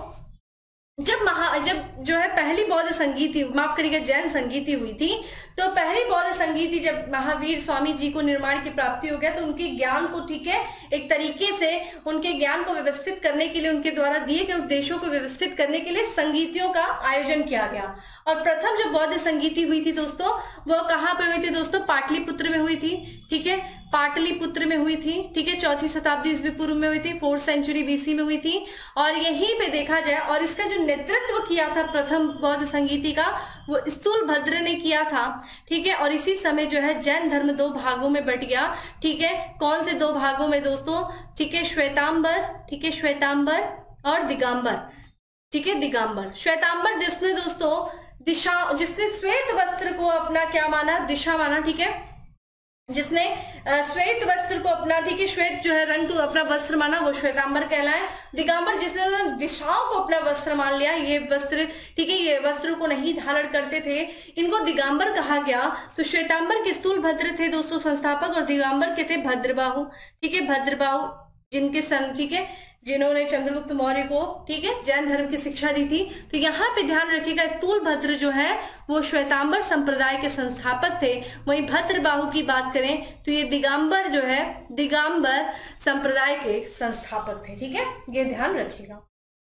जब जो है पहली बौद्ध संगीति, माफ करिएगा जैन संगीति हुई थी, तो पहली बौद्ध संगीति जब महावीर स्वामी जी को निर्माण की प्राप्ति हो गया, तो उनके ज्ञान को, ठीक है, एक तरीके से उनके ज्ञान को व्यवस्थित करने के लिए, उनके द्वारा दिए गए उपदेशों को व्यवस्थित करने के लिए संगीतियों का आयोजन किया गया। और प्रथम जो बौद्ध संगीति हुई थी दोस्तों, वो कहाँ पे हुई थी दोस्तों, पाटलिपुत्र में हुई थी, ठीक है, पाटलिपुत्र में हुई थी, ठीक है, 4वीं शताब्दी ईस्वी पूर्व में हुई थी, 4th सेंचुरी बीसी में हुई थी। और यहीं पे देखा जाए, और इसका जो नेतृत्व किया था प्रथम बौद्ध संगीति का, वो स्थूलभद्र ने किया था, ठीक है। और इसी समय जो है जैन धर्म 2 भागों में बट गया, ठीक है। कौन से 2 भागों में दोस्तों, ठीक है, श्वेतांबर, ठीक है, श्वेतांबर और दिगंबर, ठीक है, दिगंबर। श्वेतांबर जिसने दोस्तों जिसने श्वेत वस्त्र को अपना क्या माना, दिशा माना, ठीक है, जिसने श्वेत वस्त्र को अपना, ठीक है, श्वेत जो है रंग तो अपना वस्त्र माना, वो श्वेतांबर कहलाए। दिगंबर जिसने दिशाओं को अपना वस्त्र मान लिया, ये वस्त्र, ठीक है, ये वस्त्र को नहीं धारण करते थे, इनको दिगंबर कहा गया। तो श्वेतांबर के स्थूलभद्र थे दोस्तों संस्थापक, और दिगंबर के थे भद्रबाहु, ठीक है, भद्रबाहु जिनके ठीक है, जिन्होंने चंद्रगुप्त मौर्य को, ठीक है, जैन धर्म की शिक्षा दी थी। तो यहाँ पे ध्यान रखिएगा, स्थूलभद्र जो है वो श्वेतांबर संप्रदाय के संस्थापक थे। वहीं भद्रबाहु की बात करें तो ये दिगंबर जो है, दिगंबर संप्रदाय के संस्थापक थे, ठीक है, ये ध्यान रखिएगा।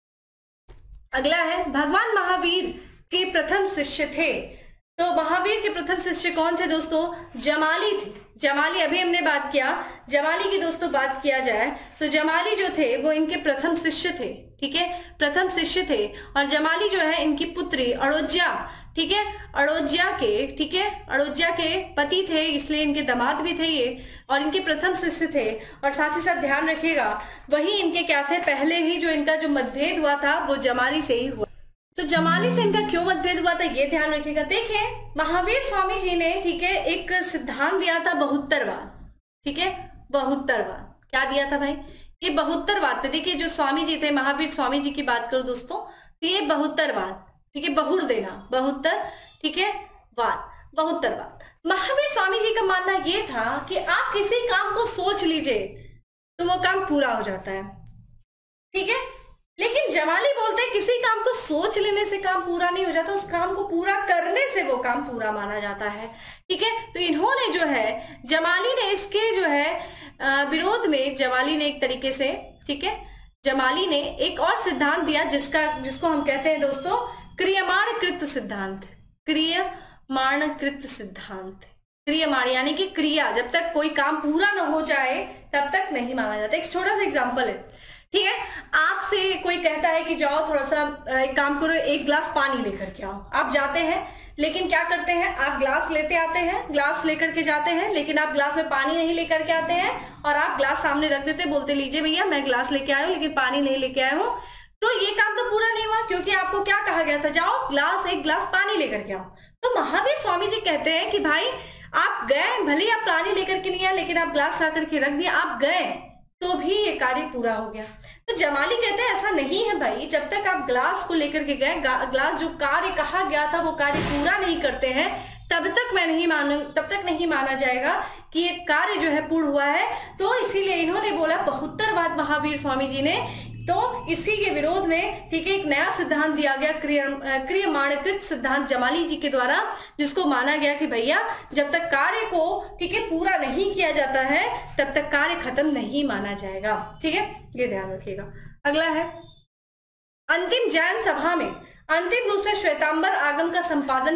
अगला है, भगवान महावीर के प्रथम शिष्य थे। तो महावीर के प्रथम शिष्य कौन थे दोस्तों, जमाली थे। जमाली अभी हमने बात किया, जमाली की दोस्तों बात किया जाए तो जमाली जो थे वो इनके प्रथम शिष्य थे, ठीक है, प्रथम शिष्य थे। और जमाली जो है इनकी पुत्री अड़ोज्या, ठीक है, अड़ोज्या के, ठीक है, अड़ोज्या के पति थे, इसलिए इनके दामाद भी थे ये, और इनके प्रथम शिष्य थे। और साथ ही साथ ध्यान रखिएगा, वही इनके क्या थे, पहले ही जो इनका जो मतभेद हुआ था वो जमाली से ही हुआ। तो जमाली से इनका क्यों मतभेद हुआ था ये ध्यान रखिएगा। देखिए महावीर स्वामी जी ने, ठीक है, एक सिद्धांत दिया था बहुत्तरवाद, ठीक है, बहुत्तरवाद। क्या दिया था भाई, ये बहुत्तरवाद पे देखिए, जो स्वामी जी थे, महावीर स्वामी जी की बात करो दोस्तों, तो ये बहुत्तरवाद, ठीक है, बहुर देना, बहुत्तर, ठीक है, वाद, बहुत्तरवाद। महावीर स्वामी जी का मानना ये था कि आप किसी काम को सोच लीजिए तो वो काम पूरा हो जाता है, ठीक है। लेकिन जमाली बोलते हैं किसी काम को सोच लेने से काम पूरा नहीं हो जाता, उस काम को पूरा करने से वो काम पूरा माना जाता है। ठीक है, तो इन्होंने जो है जमाली ने इसके जो है विरोध में जमाली ने एक तरीके से, ठीक है, जमाली ने एक और सिद्धांत दिया जिसको हम कहते हैं दोस्तों क्रियमाणकृत सिद्धांत। क्रियमाणकृत सिद्धांत, क्रियमाण यानी कि क्रिया, जब तक कोई काम पूरा न हो जाए तब तक नहीं माना जाता। एक छोटा सा एग्जांपल है, ठीक है, आपसे कोई कहता है कि जाओ थोड़ा सा एक काम करो, एक गिलास पानी लेकर के आओ। आप जाते हैं, लेकिन क्या करते हैं, आप ग्लास लेते आते हैं, ग्लास लेकर के जाते हैं, लेकिन आप ग्लास में पानी नहीं लेकर के आते हैं और आप ग्लास सामने रख देते, बोलते लीजिए भैया मैं ग्लास लेके आया हूँ लेकिन पानी नहीं लेके आया हूँ। तो ये काम तो पूरा नहीं हुआ, क्योंकि आपको क्या कहा गया था, जाओ एक ग्लास पानी लेकर के आओ। तो महावीर स्वामी जी कहते हैं कि भाई आप गए, भले ही आप पानी लेकर के नहीं आए, लेकिन आप ग्लास ला करके रख दिया, आप गए तो भी ये कार्य पूरा हो गया। तो जमाली कहते हैं ऐसा नहीं है भाई, जब तक आप ग्लास को लेकर के गए, ग्लास जो कार्य कहा गया था वो कार्य पूरा नहीं करते हैं, तब तक नहीं माना जाएगा कि ये कार्य जो है पूर्ण हुआ है। तो इसीलिए इन्होंने बोला 72 महावीर स्वामी जी ने, तो इसी के विरोध में, ठीक है, एक नया सिद्धांत दिया गया क्रियमाणकृत सिद्धांत जमाली जी के द्वारा, जिसको माना गया कि भैया जब तक कार्य को, ठीक है, पूरा नहीं किया जाता है तब तक कार्य खत्म नहीं माना जाएगा। ठीक है, ये ध्यान रखिएगा। अगला है अंतिम जैन सभा में अंतिम रूप से श्वेतांबर आगम का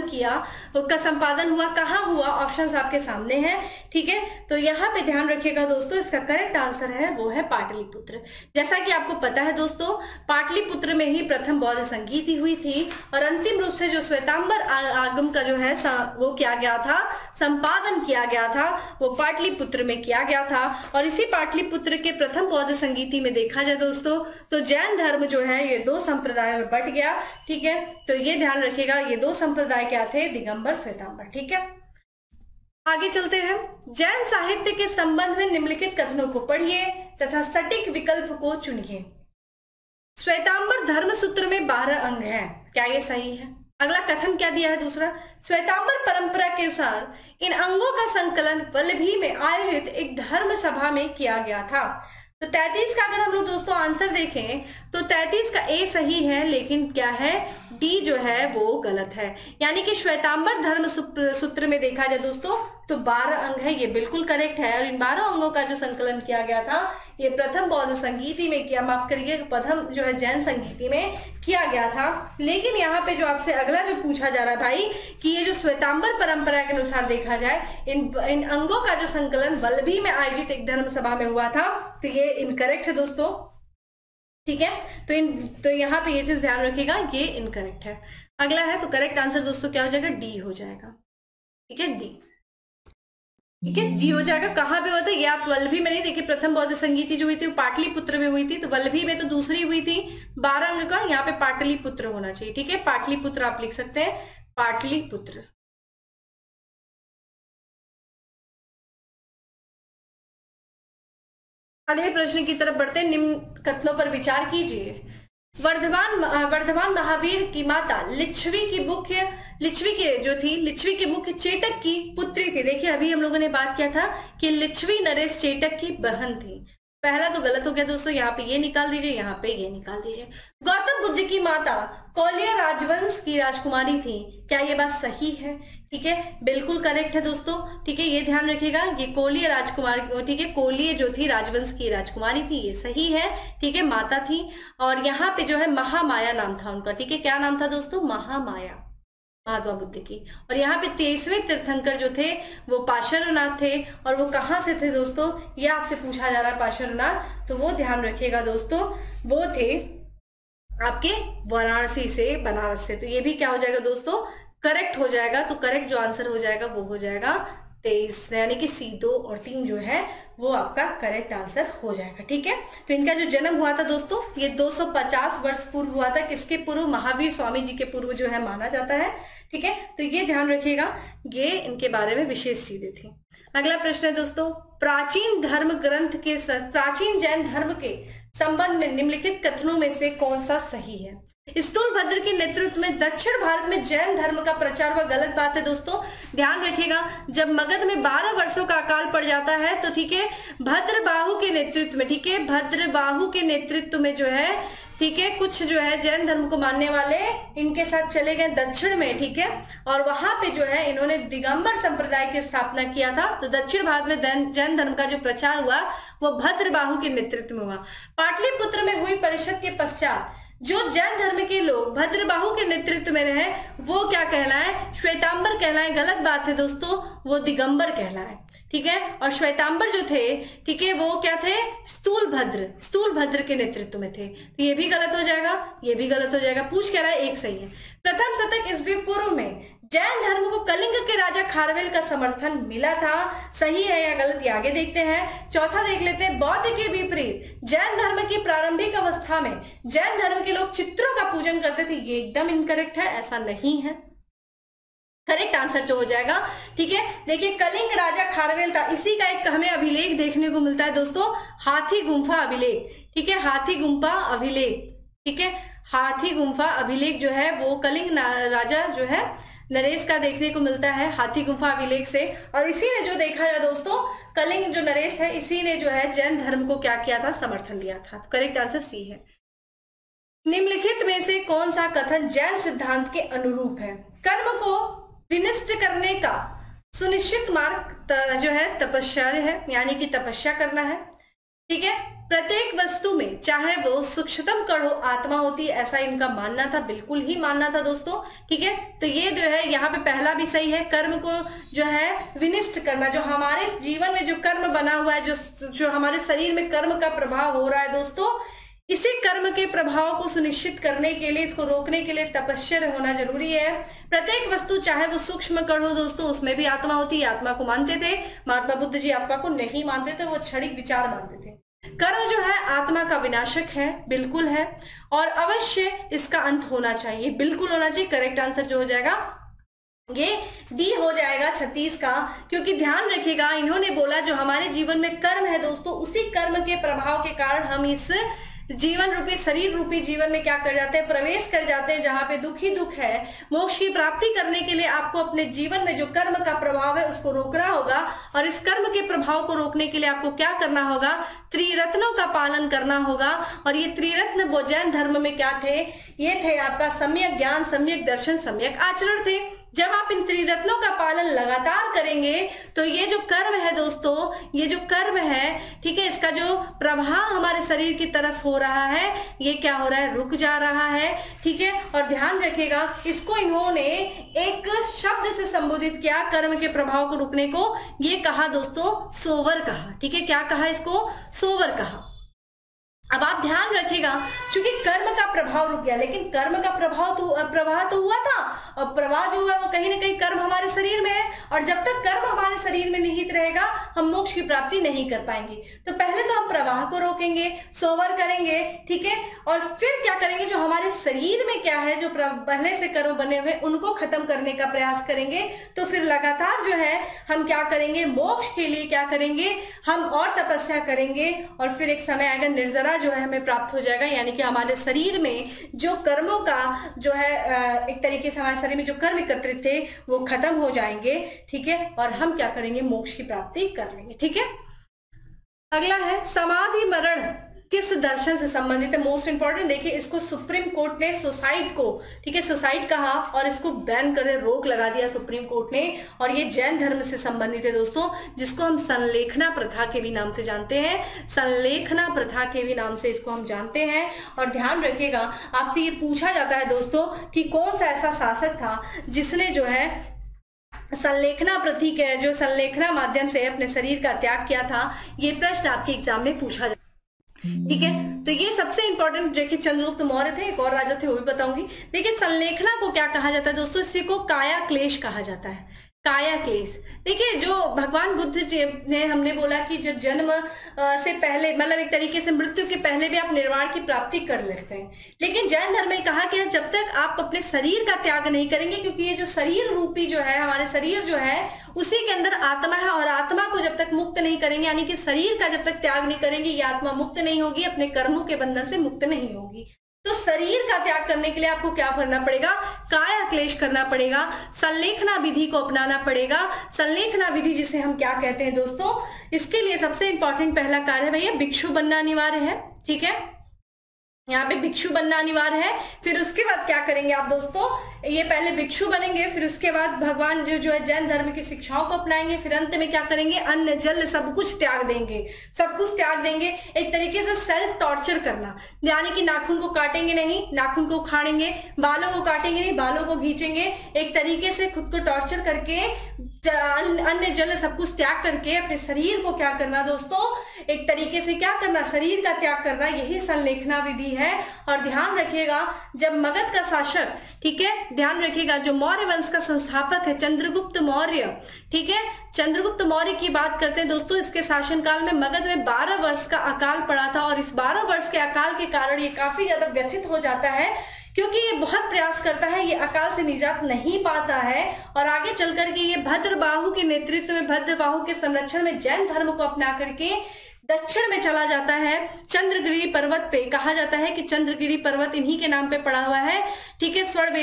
संपादन हुआ, कहाँ हुआ, ऑप्शंस आपके सामने हैं। ठीक है, तो यहाँ पे ध्यान रखिएगा दोस्तों, इसका करेक्ट आंसर है वो है पाटलिपुत्र। जैसा कि आपको पता है दोस्तों, पाटलिपुत्र में ही प्रथम बौद्ध संगीति हुई थी और अंतिम रूप से जो श्वेतांबर आगम का जो है वो किया गया था, संपादन किया गया था, वो पाटलिपुत्र में किया गया था। और इसी पाटलिपुत्र के प्रथम बौद्ध संगीति में देखा जाए दोस्तों, तो जैन धर्म जो है ये 2 संप्रदायों में बट गया। ठीक है, तो ये ध्यान रखिएगा, ये 2 संप्रदाय क्या थे, दिगंबर श्वेतांबर। ठीक है, आगे चलते हैं। जैन साहित्य के संबंध में निम्नलिखित कथनों को पढ़िए तथा सटीक विकल्प को चुनिए। श्वेतांबर धर्म सूत्र में 12 अंग हैं, क्या ये सही है? अगला कथन क्या दिया है दूसरा, श्वेतांबर परंपरा के अनुसार इन अंगों का संकलन वल्लभी में आयोजित एक धर्म सभा में किया गया था। तो 33 का अगर हम लोग दोस्तों आंसर देखें तो 33 का ए सही है, लेकिन क्या है, डी जो है वो गलत है। यानी कि श्वेतांबर धर्म सूत्र में देखा जाए दोस्तों तो 12 अंग है, ये बिल्कुल करेक्ट है। और इन 12 अंगों का जो संकलन किया गया था ये प्रथम बौद्ध संगीति में किया, माफ करिए, प्रथम जो है जैन संगीति में किया गया था। लेकिन यहाँ पे जो आपसे अगला जो पूछा जा रहा है भाई कि ये जो श्वेतांबर परंपरा के अनुसार देखा जाए इन अंगों का जो संकलन वल्लभी में आयोजित एक धर्म सभा में हुआ था, तो ये इनकरेक्ट है दोस्तों। ठीक है, तो यहाँ पे ये चीज ध्यान रखिएगा, ये इनकरेक्ट है। अगला है, तो करेक्ट आंसर दोस्तों क्या हो जाएगा, डी हो जाएगा। ठीक है, डी। ठीक है, डी हो जाएगा। कहाँ पे हुआ था ये आप वल्लभी में नहीं देखिए, प्रथम बौद्ध संगीति जो हुई थी वो पाटलिपुत्र में हुई थी, तो वल्लभी में तो दूसरी हुई थी 12 अंग का, यहाँ पे पाटलिपुत्र होना चाहिए। ठीक है, पाटलिपुत्र आप लिख सकते हैं, पाटलिपुत्र। अगले प्रश्न की तरफ बढ़ते हैं, निम्न कथनों पर विचार कीजिए। वर्धमान महावीर की माता लिच्छवी की मुख्य चेटक की पुत्री थी। देखिए अभी हम लोगों ने बात किया था कि लिच्छवी नरेश चेटक की बहन थी। पहला तो गलत हो गया दोस्तों, यहाँ पे ये निकाल दीजिए, यहाँ पे ये निकाल दीजिए। गौतम बुद्ध की माता कौलिय राजवंश की राजकुमारी थी, क्या ये बात सही है? ठीक है, बिल्कुल करेक्ट है दोस्तों। ठीक है, ये ध्यान रखिएगा, ये कौलिय राजकुमारी, ठीक है, कौलिय जो थी राजवंश की राजकुमारी थी, ये सही है। ठीक है, माता थी। और यहाँ पे जो है महामाया नाम था उनका। ठीक है, क्या नाम था दोस्तों, महामाया, महात्मा बुद्ध की। और यहाँ पे 23वें तीर्थंकर जो थे वो पार्श्वनाथ थे। और वो कहाँ से थे दोस्तों, ये आपसे पूछा जा रहा है पार्श्वनाथ, तो वो ध्यान रखिएगा दोस्तों, वो थे आपके वाराणसी से, बनारस से। तो ये भी क्या हो जाएगा दोस्तों, करेक्ट हो जाएगा। तो करेक्ट जो आंसर हो जाएगा वो हो जाएगा 23, यानी कि C 2 और 3 जो है वो आपका करेक्ट आंसर हो जाएगा। ठीक है, तो इनका जो जन्म हुआ था दोस्तों ये 250 वर्ष पूर्व हुआ था। किसके पूर्व, महावीर स्वामी जी के पूर्व जो है माना जाता है। ठीक है, तो ये ध्यान रखिएगा, ये इनके बारे में विशेष चीजें थी। अगला प्रश्न है दोस्तों, प्राचीन जैन धर्म के संबंध में निम्नलिखित कथनों में से कौन सा सही है? स्थूलभद्र के नेतृत्व में दक्षिण भारत में जैन धर्म का प्रचार, वह गलत बात है दोस्तों। ध्यान रखिएगा, जब मगध में 12 वर्षों का अकाल पड़ जाता है तो ठीक है, भद्रबाहु के नेतृत्व में, ठीक है, भद्रबाहु के नेतृत्व में जो है ठीक है, कुछ जो है जैन धर्म को मानने वाले इनके साथ चले गए दक्षिण में, ठीक है, और वहां पे जो है इन्होंने दिगंबर संप्रदाय की स्थापना किया था। तो दक्षिण भारत में जैन धर्म का जो प्रचार हुआ वो भद्रबाहु के नेतृत्व में हुआ। पाटलिपुत्र में हुई परिषद के पश्चात जो जैन धर्म के लोग भद्रबाहु के नेतृत्व में रहे वो क्या कहलाए, श्वेतांबर कहलाए। गलत बात है दोस्तों, वो दिगंबर कहलाए, ठीक है। और श्वेतांबर जो थे, ठीक है, वो क्या थे, स्थूल भद्र के नेतृत्व में थे। तो ये भी गलत हो जाएगा, ये भी गलत हो जाएगा। पूछ क्या रहा है, एक सही है। प्रथम शतक ईस्वी पूर्व में जैन धर्म को कलिंग के राजा खारवेल का समर्थन मिला था। सही है या गलत, ये आगे देखते हैं। चौथा देख लेते हैं, बौद्ध के विपरीत जैन धर्म की प्रारंभिक अवस्था में जैन धर्म के लोग चित्रों का पूजन करते थे। ये एकदम इनकरेक्ट है, ऐसा नहीं है। करेक्ट आंसर जो हो जाएगा, ठीक है। देखिए कलिंग राजा खारवेल था, इसी का एक हमें अभिलेख देखने को मिलता है दोस्तों, हाथी गुम्फा अभिलेख, ठीक है, हाथी गुम्फा अभिलेख, ठीक है। हाथी गुम्फा अभिलेख जो है वो कलिंग राजा जो है नरेश का देखने को मिलता है हाथी गुम्फा अभिलेख से। और इसी ने जो देखा है दोस्तों, कलिंग जो नरेश है, इसी ने जो है जैन धर्म को क्या किया था, समर्थन दिया था। तो करेक्ट आंसर सी है। निम्नलिखित में से कौन सा कथन जैन सिद्धांत के अनुरूप है? कर्म को विनिष्ट करने का सुनिश्चित मार्ग जो है तपस्या है, यानी कि तपस्या करना है, ठीक है। प्रत्येक वस्तु में चाहे वो सूक्ष्मतम कण हो आत्मा होती है, ऐसा इनका मानना था, बिल्कुल ही मानना था दोस्तों, ठीक है। तो ये जो है यहाँ पे पहला भी सही है। कर्म को जो है विनिष्ट करना, जो हमारे जीवन में जो कर्म बना हुआ है, जो हमारे शरीर में कर्म का प्रभाव हो रहा है दोस्तों, इसी कर्म के प्रभाव को सुनिश्चित करने के लिए, इसको रोकने के लिए तपस्या होना जरूरी है। प्रत्येक वस्तु चाहे वो सूक्ष्म कण हो दोस्तों, उसमें भी आत्मा होती है, आत्मा को मानते थे। महात्मा बुद्ध जी आत्मा को नहीं मानते थे, वो क्षणिक विचार मानते थे। कर्म जो है आत्मा का विनाशक है, बिल्कुल है, और अवश्य इसका अंत होना चाहिए, बिल्कुल होना चाहिए। करेक्ट आंसर जो हो जाएगा ये डी हो जाएगा 36 का। क्योंकि ध्यान रखिएगा, इन्होंने बोला जो हमारे जीवन में कर्म है दोस्तों, उसी कर्म के प्रभाव के कारण हम इस जीवन रूपी शरीर रूपी जीवन में क्या कर जाते हैं, प्रवेश कर जाते हैं, जहां पे दुख ही दुख है। मोक्ष की प्राप्ति करने के लिए आपको अपने जीवन में जो कर्म का प्रभाव है उसको रोकना होगा, और इस कर्म के प्रभाव को रोकने के लिए आपको क्या करना होगा, त्रिरत्नों का पालन करना होगा। और ये त्रिरत्न जैन धर्म में क्या थे, ये थे आपका सम्यक ज्ञान, सम्यक दर्शन, सम्यक आचरण थे। जब आप इन त्रिरत्नों का पालन लगातार करेंगे तो ये जो कर्म है दोस्तों, ये जो कर्म है, ठीक है, इसका जो प्रभाव हमारे शरीर की तरफ हो रहा है, ये क्या हो रहा है, रुक जा रहा है, ठीक है। और ध्यान रखिएगा, इसको इन्होंने एक शब्द से संबोधित किया कर्म के प्रभाव को रुकने को, ये कहा दोस्तों सोवर कहा, ठीक है। क्या कहा इसको, सोवर कहा। अब आप ध्यान रखिएगा, क्योंकि कर्म का प्रभाव रुक गया, लेकिन कर्म का प्रवाह तो हुआ था, और प्रवाह जो हुआ वो कहीं ना कहीं कर्म हमारे शरीर में है, और जब तक कर्म हमारे शरीर में निहित रहेगा हम मोक्ष की प्राप्ति नहीं कर पाएंगे। तो पहले तो हम प्रवाह को रोकेंगे, सोवर करेंगे, ठीक है, और फिर क्या करेंगे, जो हमारे शरीर में क्या है, जो पहले से कर्म बने हुए उनको खत्म करने का प्रयास करेंगे। तो फिर लगातार जो है हम क्या करेंगे, मोक्ष के लिए क्या करेंगे, हम और तपस्या करेंगे, और फिर एक समय आएगा निर्जरा जो है हमें प्राप्त हो जाएगा, यानी कि हमारे शरीर में जो कर्मों का जो है एक तरीके से हमारे शरीर में जो कर्म एकत्रित थे वो खत्म हो जाएंगे, ठीक है, और हम क्या करेंगे, मोक्ष की प्राप्ति कर लेंगे, ठीक है। अगला है समाधि मरण किस दर्शन से संबंधित है, मोस्ट इंपॉर्टेंट। देखिए इसको सुप्रीम कोर्ट ने सुसाइड को, ठीक है, सुसाइड कहा और इसको बैन कर, रोक लगा दिया सुप्रीम कोर्ट ने, और ये जैन धर्म से संबंधित है दोस्तों, जिसको हम संलेखना प्रथा के भी नाम से जानते हैं, संलेखना प्रथा के भी नाम से इसको हम जानते हैं। और ध्यान रखिएगा, आपसे ये पूछा जाता है दोस्तों कि कौन सा ऐसा शासक था जिसने जो है संलेखना प्रतीक है, जो संलेखना माध्यम से अपने शरीर का त्याग किया था। ये प्रश्न आपके एग्जाम में पूछा जाता है, ठीक है। तो ये सबसे इंपॉर्टेंट, देखिए चंद्रगुप्त मौर्य थे, एक और राजा थे वो भी बताऊंगी। देखिए संलेखना को क्या कहा जाता है दोस्तों, इसी को काया क्लेश कहा जाता है, काया क्लेश। देखिए जो भगवान बुद्ध जी ने, हमने बोला कि जब जन्म से पहले, मतलब एक तरीके से मृत्यु के पहले भी आप निर्वाण की प्राप्ति कर लेते हैं, लेकिन जैन धर्म में कहा कि जब तक आप अपने शरीर का त्याग नहीं करेंगे, क्योंकि ये जो शरीर रूपी जो है, हमारे शरीर जो है उसी के अंदर आत्मा है, और आत्मा को जब तक मुक्त नहीं करेंगे, यानी कि शरीर का जब तक त्याग नहीं करेंगे, ये आत्मा मुक्त नहीं होगी, अपने कर्मों के बंधन से मुक्त नहीं होगी। तो शरीर का त्याग करने के लिए आपको क्या करना पड़ेगा, काया क्लेश करना पड़ेगा, संलेखना विधि को अपनाना पड़ेगा। संलेखना विधि जिसे हम क्या कहते हैं दोस्तों, इसके लिए सबसे इंपॉर्टेंट पहला कार्य है भैया भिक्षु बनना अनिवार्य है, ठीक है। यहाँ पे भिक्षु बनना अनिवार्य है। फिर उसके बाद क्या करेंगे आप दोस्तों, ये पहले भिक्षु बनेंगे, फिर उसके बाद भगवान जो है जैन धर्म की शिक्षाओं को अपनाएंगे, फिर अंत में क्या करेंगे, अन्न जल सब कुछ त्याग देंगे, सब कुछ त्याग देंगे। एक तरीके से सेल्फ टॉर्चर करना, यानी कि नाखून को काटेंगे नहीं, नाखून को उखाड़ेंगे, बालों को काटेंगे नहीं, बालों को खींचेंगे। एक तरीके से खुद को टॉर्चर करके अन्य जल सब कुछ त्याग करके अपने शरीर को क्या करना दोस्तों, एक तरीके से क्या करना, शरीर का त्याग करना, यही संलेखना विधि है। और ध्यान रखिएगा, जब मगध का शासक, ठीक है, ध्यान रखिएगा, जो मौर्य वंश का संस्थापक है चंद्रगुप्त मौर्य, ठीक है, चंद्रगुप्त मौर्य की बात करते हैं दोस्तों, इसके शासनकाल में मगध में 12 वर्ष का अकाल पड़ा था। और इस 12 वर्ष के अकाल के कारण ये काफी ज्यादा व्यथित हो जाता है, क्योंकि ये बहुत प्रयास करता है, ये अकाल से निजात नहीं पाता है। और आगे चल करके ये भद्रबाहु के नेतृत्व में, भद्रबाहु के संरक्षण में जैन धर्म को अपना करके दक्षिण में चला जाता है, चंद्रगिरी पर्वत पे। कहा जाता है कि चंद्रगिरी पर्वत इन्हीं के नाम पे पड़ा हुआ है, ठीक है, स्वर्ण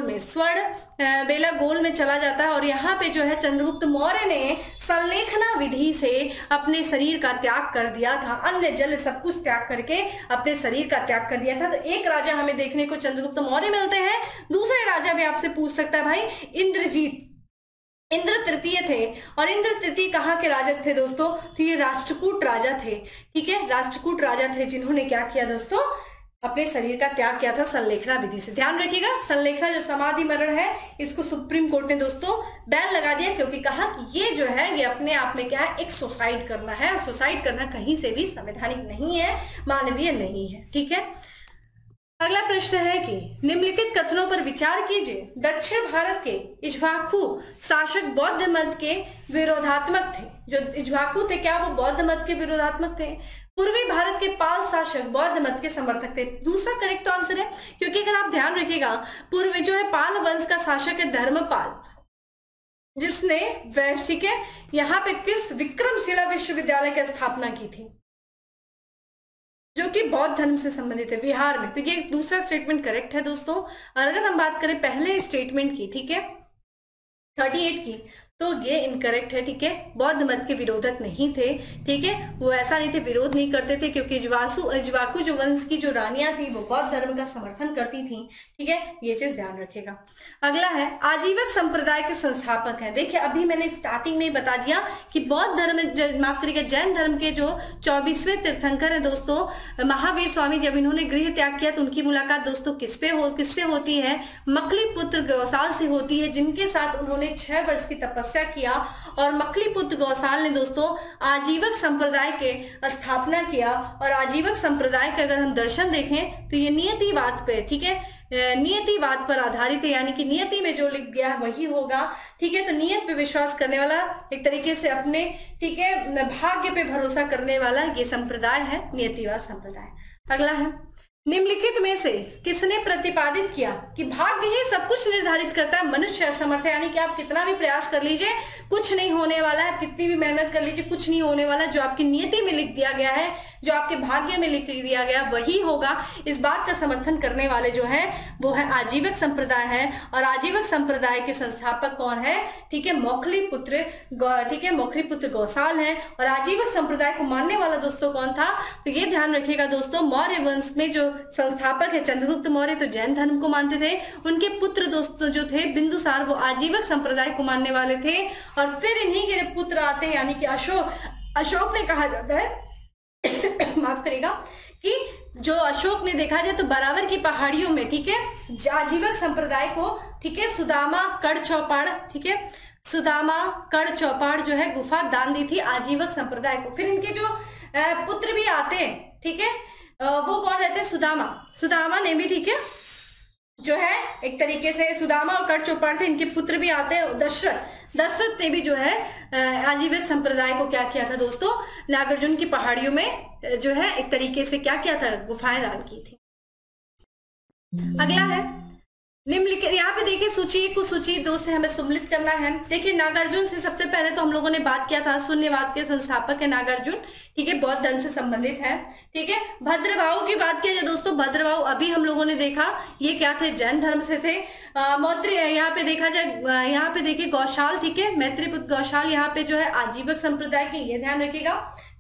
बेला गोल में चला जाता है। और यहाँ पे जो है चंद्रगुप्त मौर्य ने संलेखना विधि से अपने शरीर का त्याग कर दिया था, अन्न जल सब कुछ त्याग करके अपने शरीर का त्याग कर दिया था। तो एक राजा हमें देखने को चंद्रगुप्त मौर्य मिलते हैं। दूसरे राजा भी आपसे पूछ सकता है भाई, इंद्रजीत, इंद्र तृतीय थे। और इंद्र तृतीय कहाँ के राजा थे दोस्तों, तो ये राष्ट्रकूट राजा थे, ठीक है, राष्ट्रकूट राजा थे, जिन्होंने क्या किया दोस्तों, अपने शरीर का त्याग किया था संलेखना विधि से। ध्यान रखिएगा, संलेखना जो समाधि मरण है, इसको सुप्रीम कोर्ट ने दोस्तों बैन लगा दिया, क्योंकि कहा कि ये जो है ये अपने आप में क्या है, एक सुसाइड करना है, और सुसाइड करना कहीं से भी संवैधानिक नहीं है, मानवीय नहीं है, ठीक है। अगला प्रश्न है कि निम्नलिखित कथनों पर विचार कीजिए। दक्षिण भारत के इक्ष्वाकु शासक बौद्ध मत के विरोधात्मक थे। जो इक्ष्वाकु थे, क्या वो बौद्ध मत के विरोधात्मक थे? पूर्वी भारत के पाल शासक बौद्ध मत के समर्थक थे। दूसरा करेक्ट आंसर है, क्योंकि अगर आप ध्यान रखिएगा, पूर्व जो है पाल वंश का शासक है धर्मपाल, जिसने वैश्विक यहाँ पे किस विक्रमशिला विश्वविद्यालय की स्थापना की थी, जो कि बौद्ध धर्म से संबंधित है, बिहार में। तो ये दूसरा स्टेटमेंट करेक्ट है दोस्तों। और अगर हम बात करें पहले स्टेटमेंट की, ठीक है, 38 की, तो ये इनकरेक्ट है, ठीक है, बौद्ध मत के विरोधक नहीं थे, ठीक है, वो ऐसा नहीं थे, विरोध नहीं करते थे, क्योंकि इक्ष्वाकु जो वंश की जो रानियां थी वो बौद्ध धर्म का समर्थन करती थी, ठीक है, ये चीज ध्यान रखेगा। अगला है आजीवक संप्रदाय के संस्थापक हैं। देखिए, अभी मैंने स्टार्टिंग में बता दिया कि बौद्ध धर्म, माफ करिएगा, जैन धर्म के जो 24वें तीर्थंकर है दोस्तों, महावीर स्वामी, जब इन्होंने गृह त्याग किया तो उनकी मुलाकात दोस्तों किससे होती है, मकलीपुत्र गौसाल से होती है, जिनके साथ उन्होंने 6 वर्ष की तपस्या किया। और मकलीपुत्र गौसाल ने दोस्तों आजीवक संप्रदाय के स्थापना किया। और आजीवक संप्रदाय का अगर हम दर्शन देखें तो ये नियतिवाद पे, ठीक है, नियतिवाद पर आधारित है, यानी कि नियति में जो लिख गया वही होगा, ठीक है। तो नियत पे विश्वास करने वाला, एक तरीके से अपने, ठीक है, भाग्य पे भरोसा करने वाला ये संप्रदाय है, नियतिवाद संप्रदाय। अगला है, निम्नलिखित में से किसने प्रतिपादित किया कि भाग्य ही सब कुछ निर्धारित करता है, मनुष्य असमर्थ है। यानी कि आप कितना भी प्रयास कर लीजिए कुछ नहीं होने वाला है, कितनी भी मेहनत कर लीजिए कुछ नहीं होने वाला। जो आपकी नियति में लिख दिया गया है, जो आपके भाग्य में लिख दिया गया वही होगा। इस बात का समर्थन करने वाले जो है वो है आजीवक संप्रदाय है। और आजीवक संप्रदाय के संस्थापक कौन है, ठीक है, मौखलीपुत्र, ठीक है, मौखलीपुत्र गौसाल है। और आजीवक संप्रदाय को मानने वाला दोस्तों कौन था, तो ये ध्यान रखिएगा दोस्तों, मौर्य वंश में जो संस्थापक है चंद्रगुप्त मौर्य, तो जैन धर्म को मानते थे। उनके पुत्र दोस्तों जो थे बिंदुसार, वो आजीवक संप्रदाय को मानने वाले थे। और फिर इन्हीं के पुत्र आते हैं, यानी कि अशोक ने कहा जाता है माफ करेगा, कि जो अशोक ने देखा जाए तो बराबर की पहाड़ियों में, ठीक है, आजीवक संप्रदाय को, ठीक है, सुदामा कड़ चौपाड़, ठीक है, सुदामा कड़ चौपाड़ जो है गुफा दान दी थी आजीवक संप्रदाय को। फिर इनके जो पुत्र भी आते हैं, ठीक है, वो कौन रहते हैं, सुदामा ने भी, ठीक है, जो है एक तरीके से सुदामा और कड़ चौपाड़ थे, इनके पुत्र भी आते हैं। दशरथ ने भी जो है आजीवक संप्रदाय को क्या किया था दोस्तों, नागार्जुन की पहाड़ियों में जो है एक तरीके से क्या किया था, गुफाएं दान की थी। अगला है निम्नलिखित, यहाँ पे देखिए सूची, कुछ सूची दो से हमें सम्मिलित करना है। देखिए नागार्जुन से सबसे पहले तो हम लोगों ने बात किया था, शून्यवाद के संस्थापक है नागार्जुन, ठीक है, बौद्ध धर्म से संबंधित है, ठीक है। भद्रबाहु की बात किया जाए दोस्तों, भद्रबाहु अभी हम लोगों ने देखा ये क्या थे, जैन धर्म से थे। मौत्री, यहाँ पे देखा जाए, यहाँ पे देखिए गौशाल, ठीक है, मैत्रीपुत्र गौशाल यहाँ पे जो है आजीवक संप्रदाय के, ये ध्यान रखिएगा,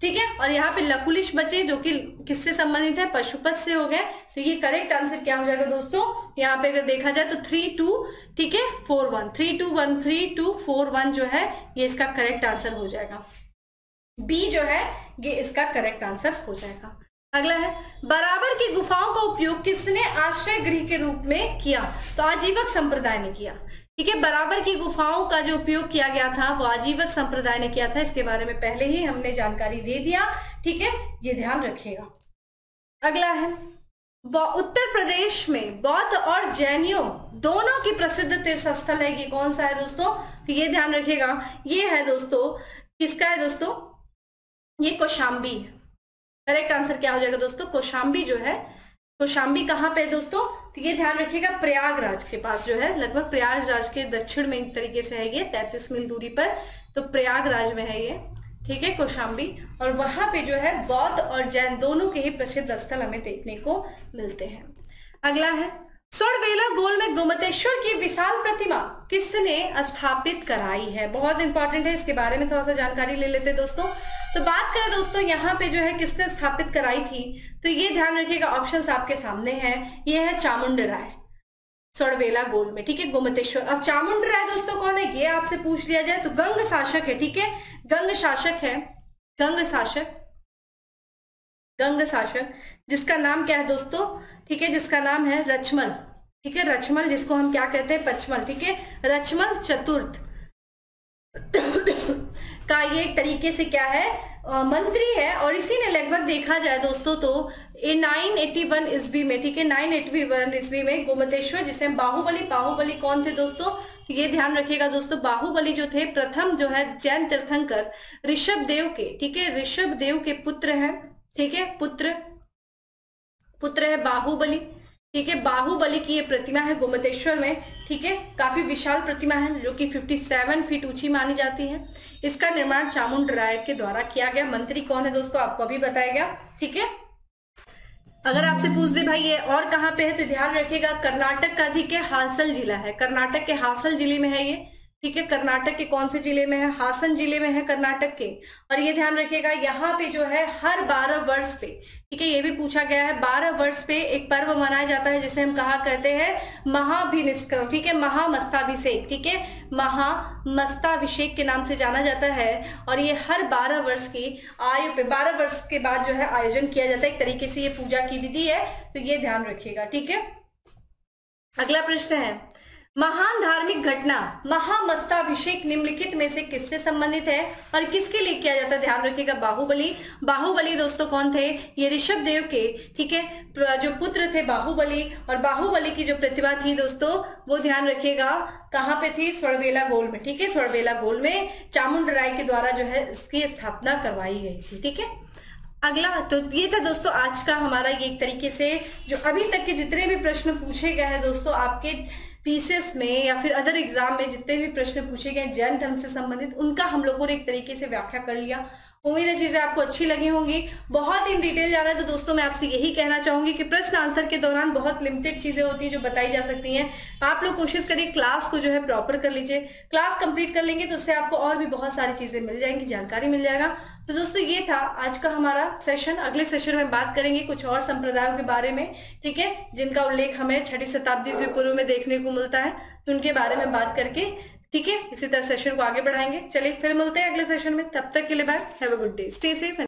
ठीक है। और यहाँ पे लकुलिश बचे जो कि किससे संबंधित है, पशुपत से हो गए। तो ये करेक्ट आंसर क्या हो जाएगा दोस्तों, यहाँ पे अगर देखा जाए तो 3 2 ठीक है 4 1 3 2 1 3 2 4 1 जो है ये इसका करेक्ट आंसर हो जाएगा। बी जो है ये इसका करेक्ट आंसर हो जाएगा। अगला है, बराबर की गुफाओं का उपयोग किसने आश्रय गृह के रूप में किया, तो आजीवक संप्रदाय ने किया। ठीक है, बराबर की गुफाओं का जो उपयोग किया गया था वो आजीवक संप्रदाय ने किया था। इसके बारे में पहले ही हमने जानकारी दे दिया। ठीक है, ये ध्यान रखिएगा। अगला है, उत्तर प्रदेश में बौद्ध और जैनियों दोनों की प्रसिद्ध तीर्थ स्थल है, ये कौन सा है दोस्तों, तो ये ध्यान रखिएगा, ये है दोस्तों, किसका है दोस्तों, ये कौशाम्बी। करेक्ट आंसर क्या हो जाएगा दोस्तों, कौशाम्बी जो है, कौशाम्बी कहाँ पे है दोस्तों, तो ये ध्यान रखिएगा प्रयागराज के पास जो है, लगभग प्रयागराज के दक्षिण में एक तरीके से है ये 33 मील दूरी पर, तो प्रयागराज में है ये। ठीक है, कौशाम्बी, और वहां पे जो है बौद्ध और जैन दोनों के ही प्रसिद्ध स्थल हमें देखने को मिलते हैं। अगला है, सोड़वेला गोल में गोमतेश्वर की विशाल प्रतिमा किसने स्थापित कराई है, बहुत इंपॉर्टेंट है, इसके बारे में थोड़ा सा जानकारी ले लेते हैं दोस्तों। तो बात करें दोस्तों यहाँ पे जो है किसने स्थापित कराई थी, तो ये ध्यान रखिएगा, ऑप्शंस आपके सामने हैं, ये है चामुंडराय सोड़वेला गोल में। ठीक है, गोमतेश्वर। अब चामुंडराय दोस्तों कौन है, ये आपसे पूछ लिया जाए तो गंग शासक है। ठीक है, गंग शासक है, गंग शासक, गंग शासक, जिसका नाम क्या है दोस्तों, ठीक है, जिसका नाम है रचमल। ठीक है, रचमल, जिसको हम क्या कहते हैं, पचमल। ठीक है, रचमल चतुर्थ का ये एक तरीके से क्या है, मंत्री है, और इसी ने लगभग देखा जाए दोस्तों तो 981 ईस्वी में, ठीक है, 981 ईस्वी में गोमतेश्वर, जिसे हम बाहुबली, बाहुबली कौन थे दोस्तों, तो ये ध्यान रखिएगा दोस्तों, बाहुबली जो थे प्रथम जो है जैन तीर्थंकर ऋषभ देव के, ठीक है, ऋषभ देव के पुत्र हैं। ठीक है, पुत्र है बाहुबली। ठीक है, बाहुबली की ये प्रतिमा है गोमतेश्वर में। ठीक है, काफी विशाल प्रतिमा है जो कि 57 फीट ऊंची मानी जाती है। इसका निर्माण चामुंडराय के द्वारा किया गया। मंत्री कौन है दोस्तों, आपको अभी बताया गया। ठीक है, अगर आपसे पूछ दे भाई ये और कहाँ पे है, तो ध्यान रखिएगा कर्नाटक का, ठीक है, हासन जिला है, कर्नाटक के हासन जिले में है ये। ठीक है, कर्नाटक के कौन से जिले में है, हासन जिले में है कर्नाटक के। और ये ध्यान रखिएगा यहाँ पे जो है हर 12 वर्ष पे, ठीक है, ये भी पूछा गया है, 12 वर्ष पे एक पर्व मनाया जाता है जिसे हम कहा करते हैं महाभिनिष्क्रम। ठीक है, महामस्ताभिषेक। ठीक है, महामस्ताभिषेक के नाम से जाना जाता है, और ये हर 12 वर्ष की आयु पे 12 वर्ष के बाद जो है आयोजन किया जाता है। एक तरीके से ये पूजा की विधि है, तो ये ध्यान रखिएगा। ठीक है, अगला प्रश्न है, महान धार्मिक घटना महामस्ताभिषेक निम्नलिखित में से किससे संबंधित है और किसके लिए किया जाता है, ध्यान रखिएगा, बाहुबली। बाहुबली दोस्तों कौन थे, ये ऋषभ देव के, ठीक है, जो पुत्र थे बाहुबली, और बाहुबली की जो प्रतिभा थी दोस्तों वो ध्यान रखिएगा कहाँ पे थी, सोड़वेला गोल में। ठीक है, सोड़वेला गोल में चामुंडराय के द्वारा जो है इसकी स्थापना करवाई गई थी। ठीक है, अगला, तो ये था दोस्तों आज का हमारा ये एक तरीके से जो अभी तक के जितने भी प्रश्न पूछे गए हैं दोस्तों आपके पीसीएस में या फिर अदर एग्जाम में जितने भी प्रश्न पूछे गए जैन धर्म से संबंधित, उनका हम लोगों ने एक तरीके से व्याख्या कर लिया। उम्मीद है चीजें आपको अच्छी लगी होंगी। बहुत इन डिटेल जाना है तो दोस्तों मैं आपसे यही कहना चाहूंगी कि प्रश्न आंसर के दौरान बहुत लिमिटेड चीजें होती है जो बताई जा सकती हैं। आप लोग कोशिश करिए क्लास को जो है प्रॉपर कर लीजिए। क्लास कंप्लीट कर लेंगे तो उससे आपको और भी बहुत सारी चीजें मिल जाएंगी, जानकारी मिल जाएगा। तो दोस्तों ये था आज का हमारा सेशन। अगले सेशन में बात करेंगे कुछ और संप्रदायों के बारे में, ठीक है, जिनका उल्लेख हमें 6वीं शताब्दी से पूर्व में देखने को मिलता है, तो उनके बारे में बात करके, ठीक है, इसी तरह सेशन को आगे बढ़ाएंगे। चलिए फिर मिलते हैं अगले सेशन में, तब तक के लिए bye, have a good day, stay safe.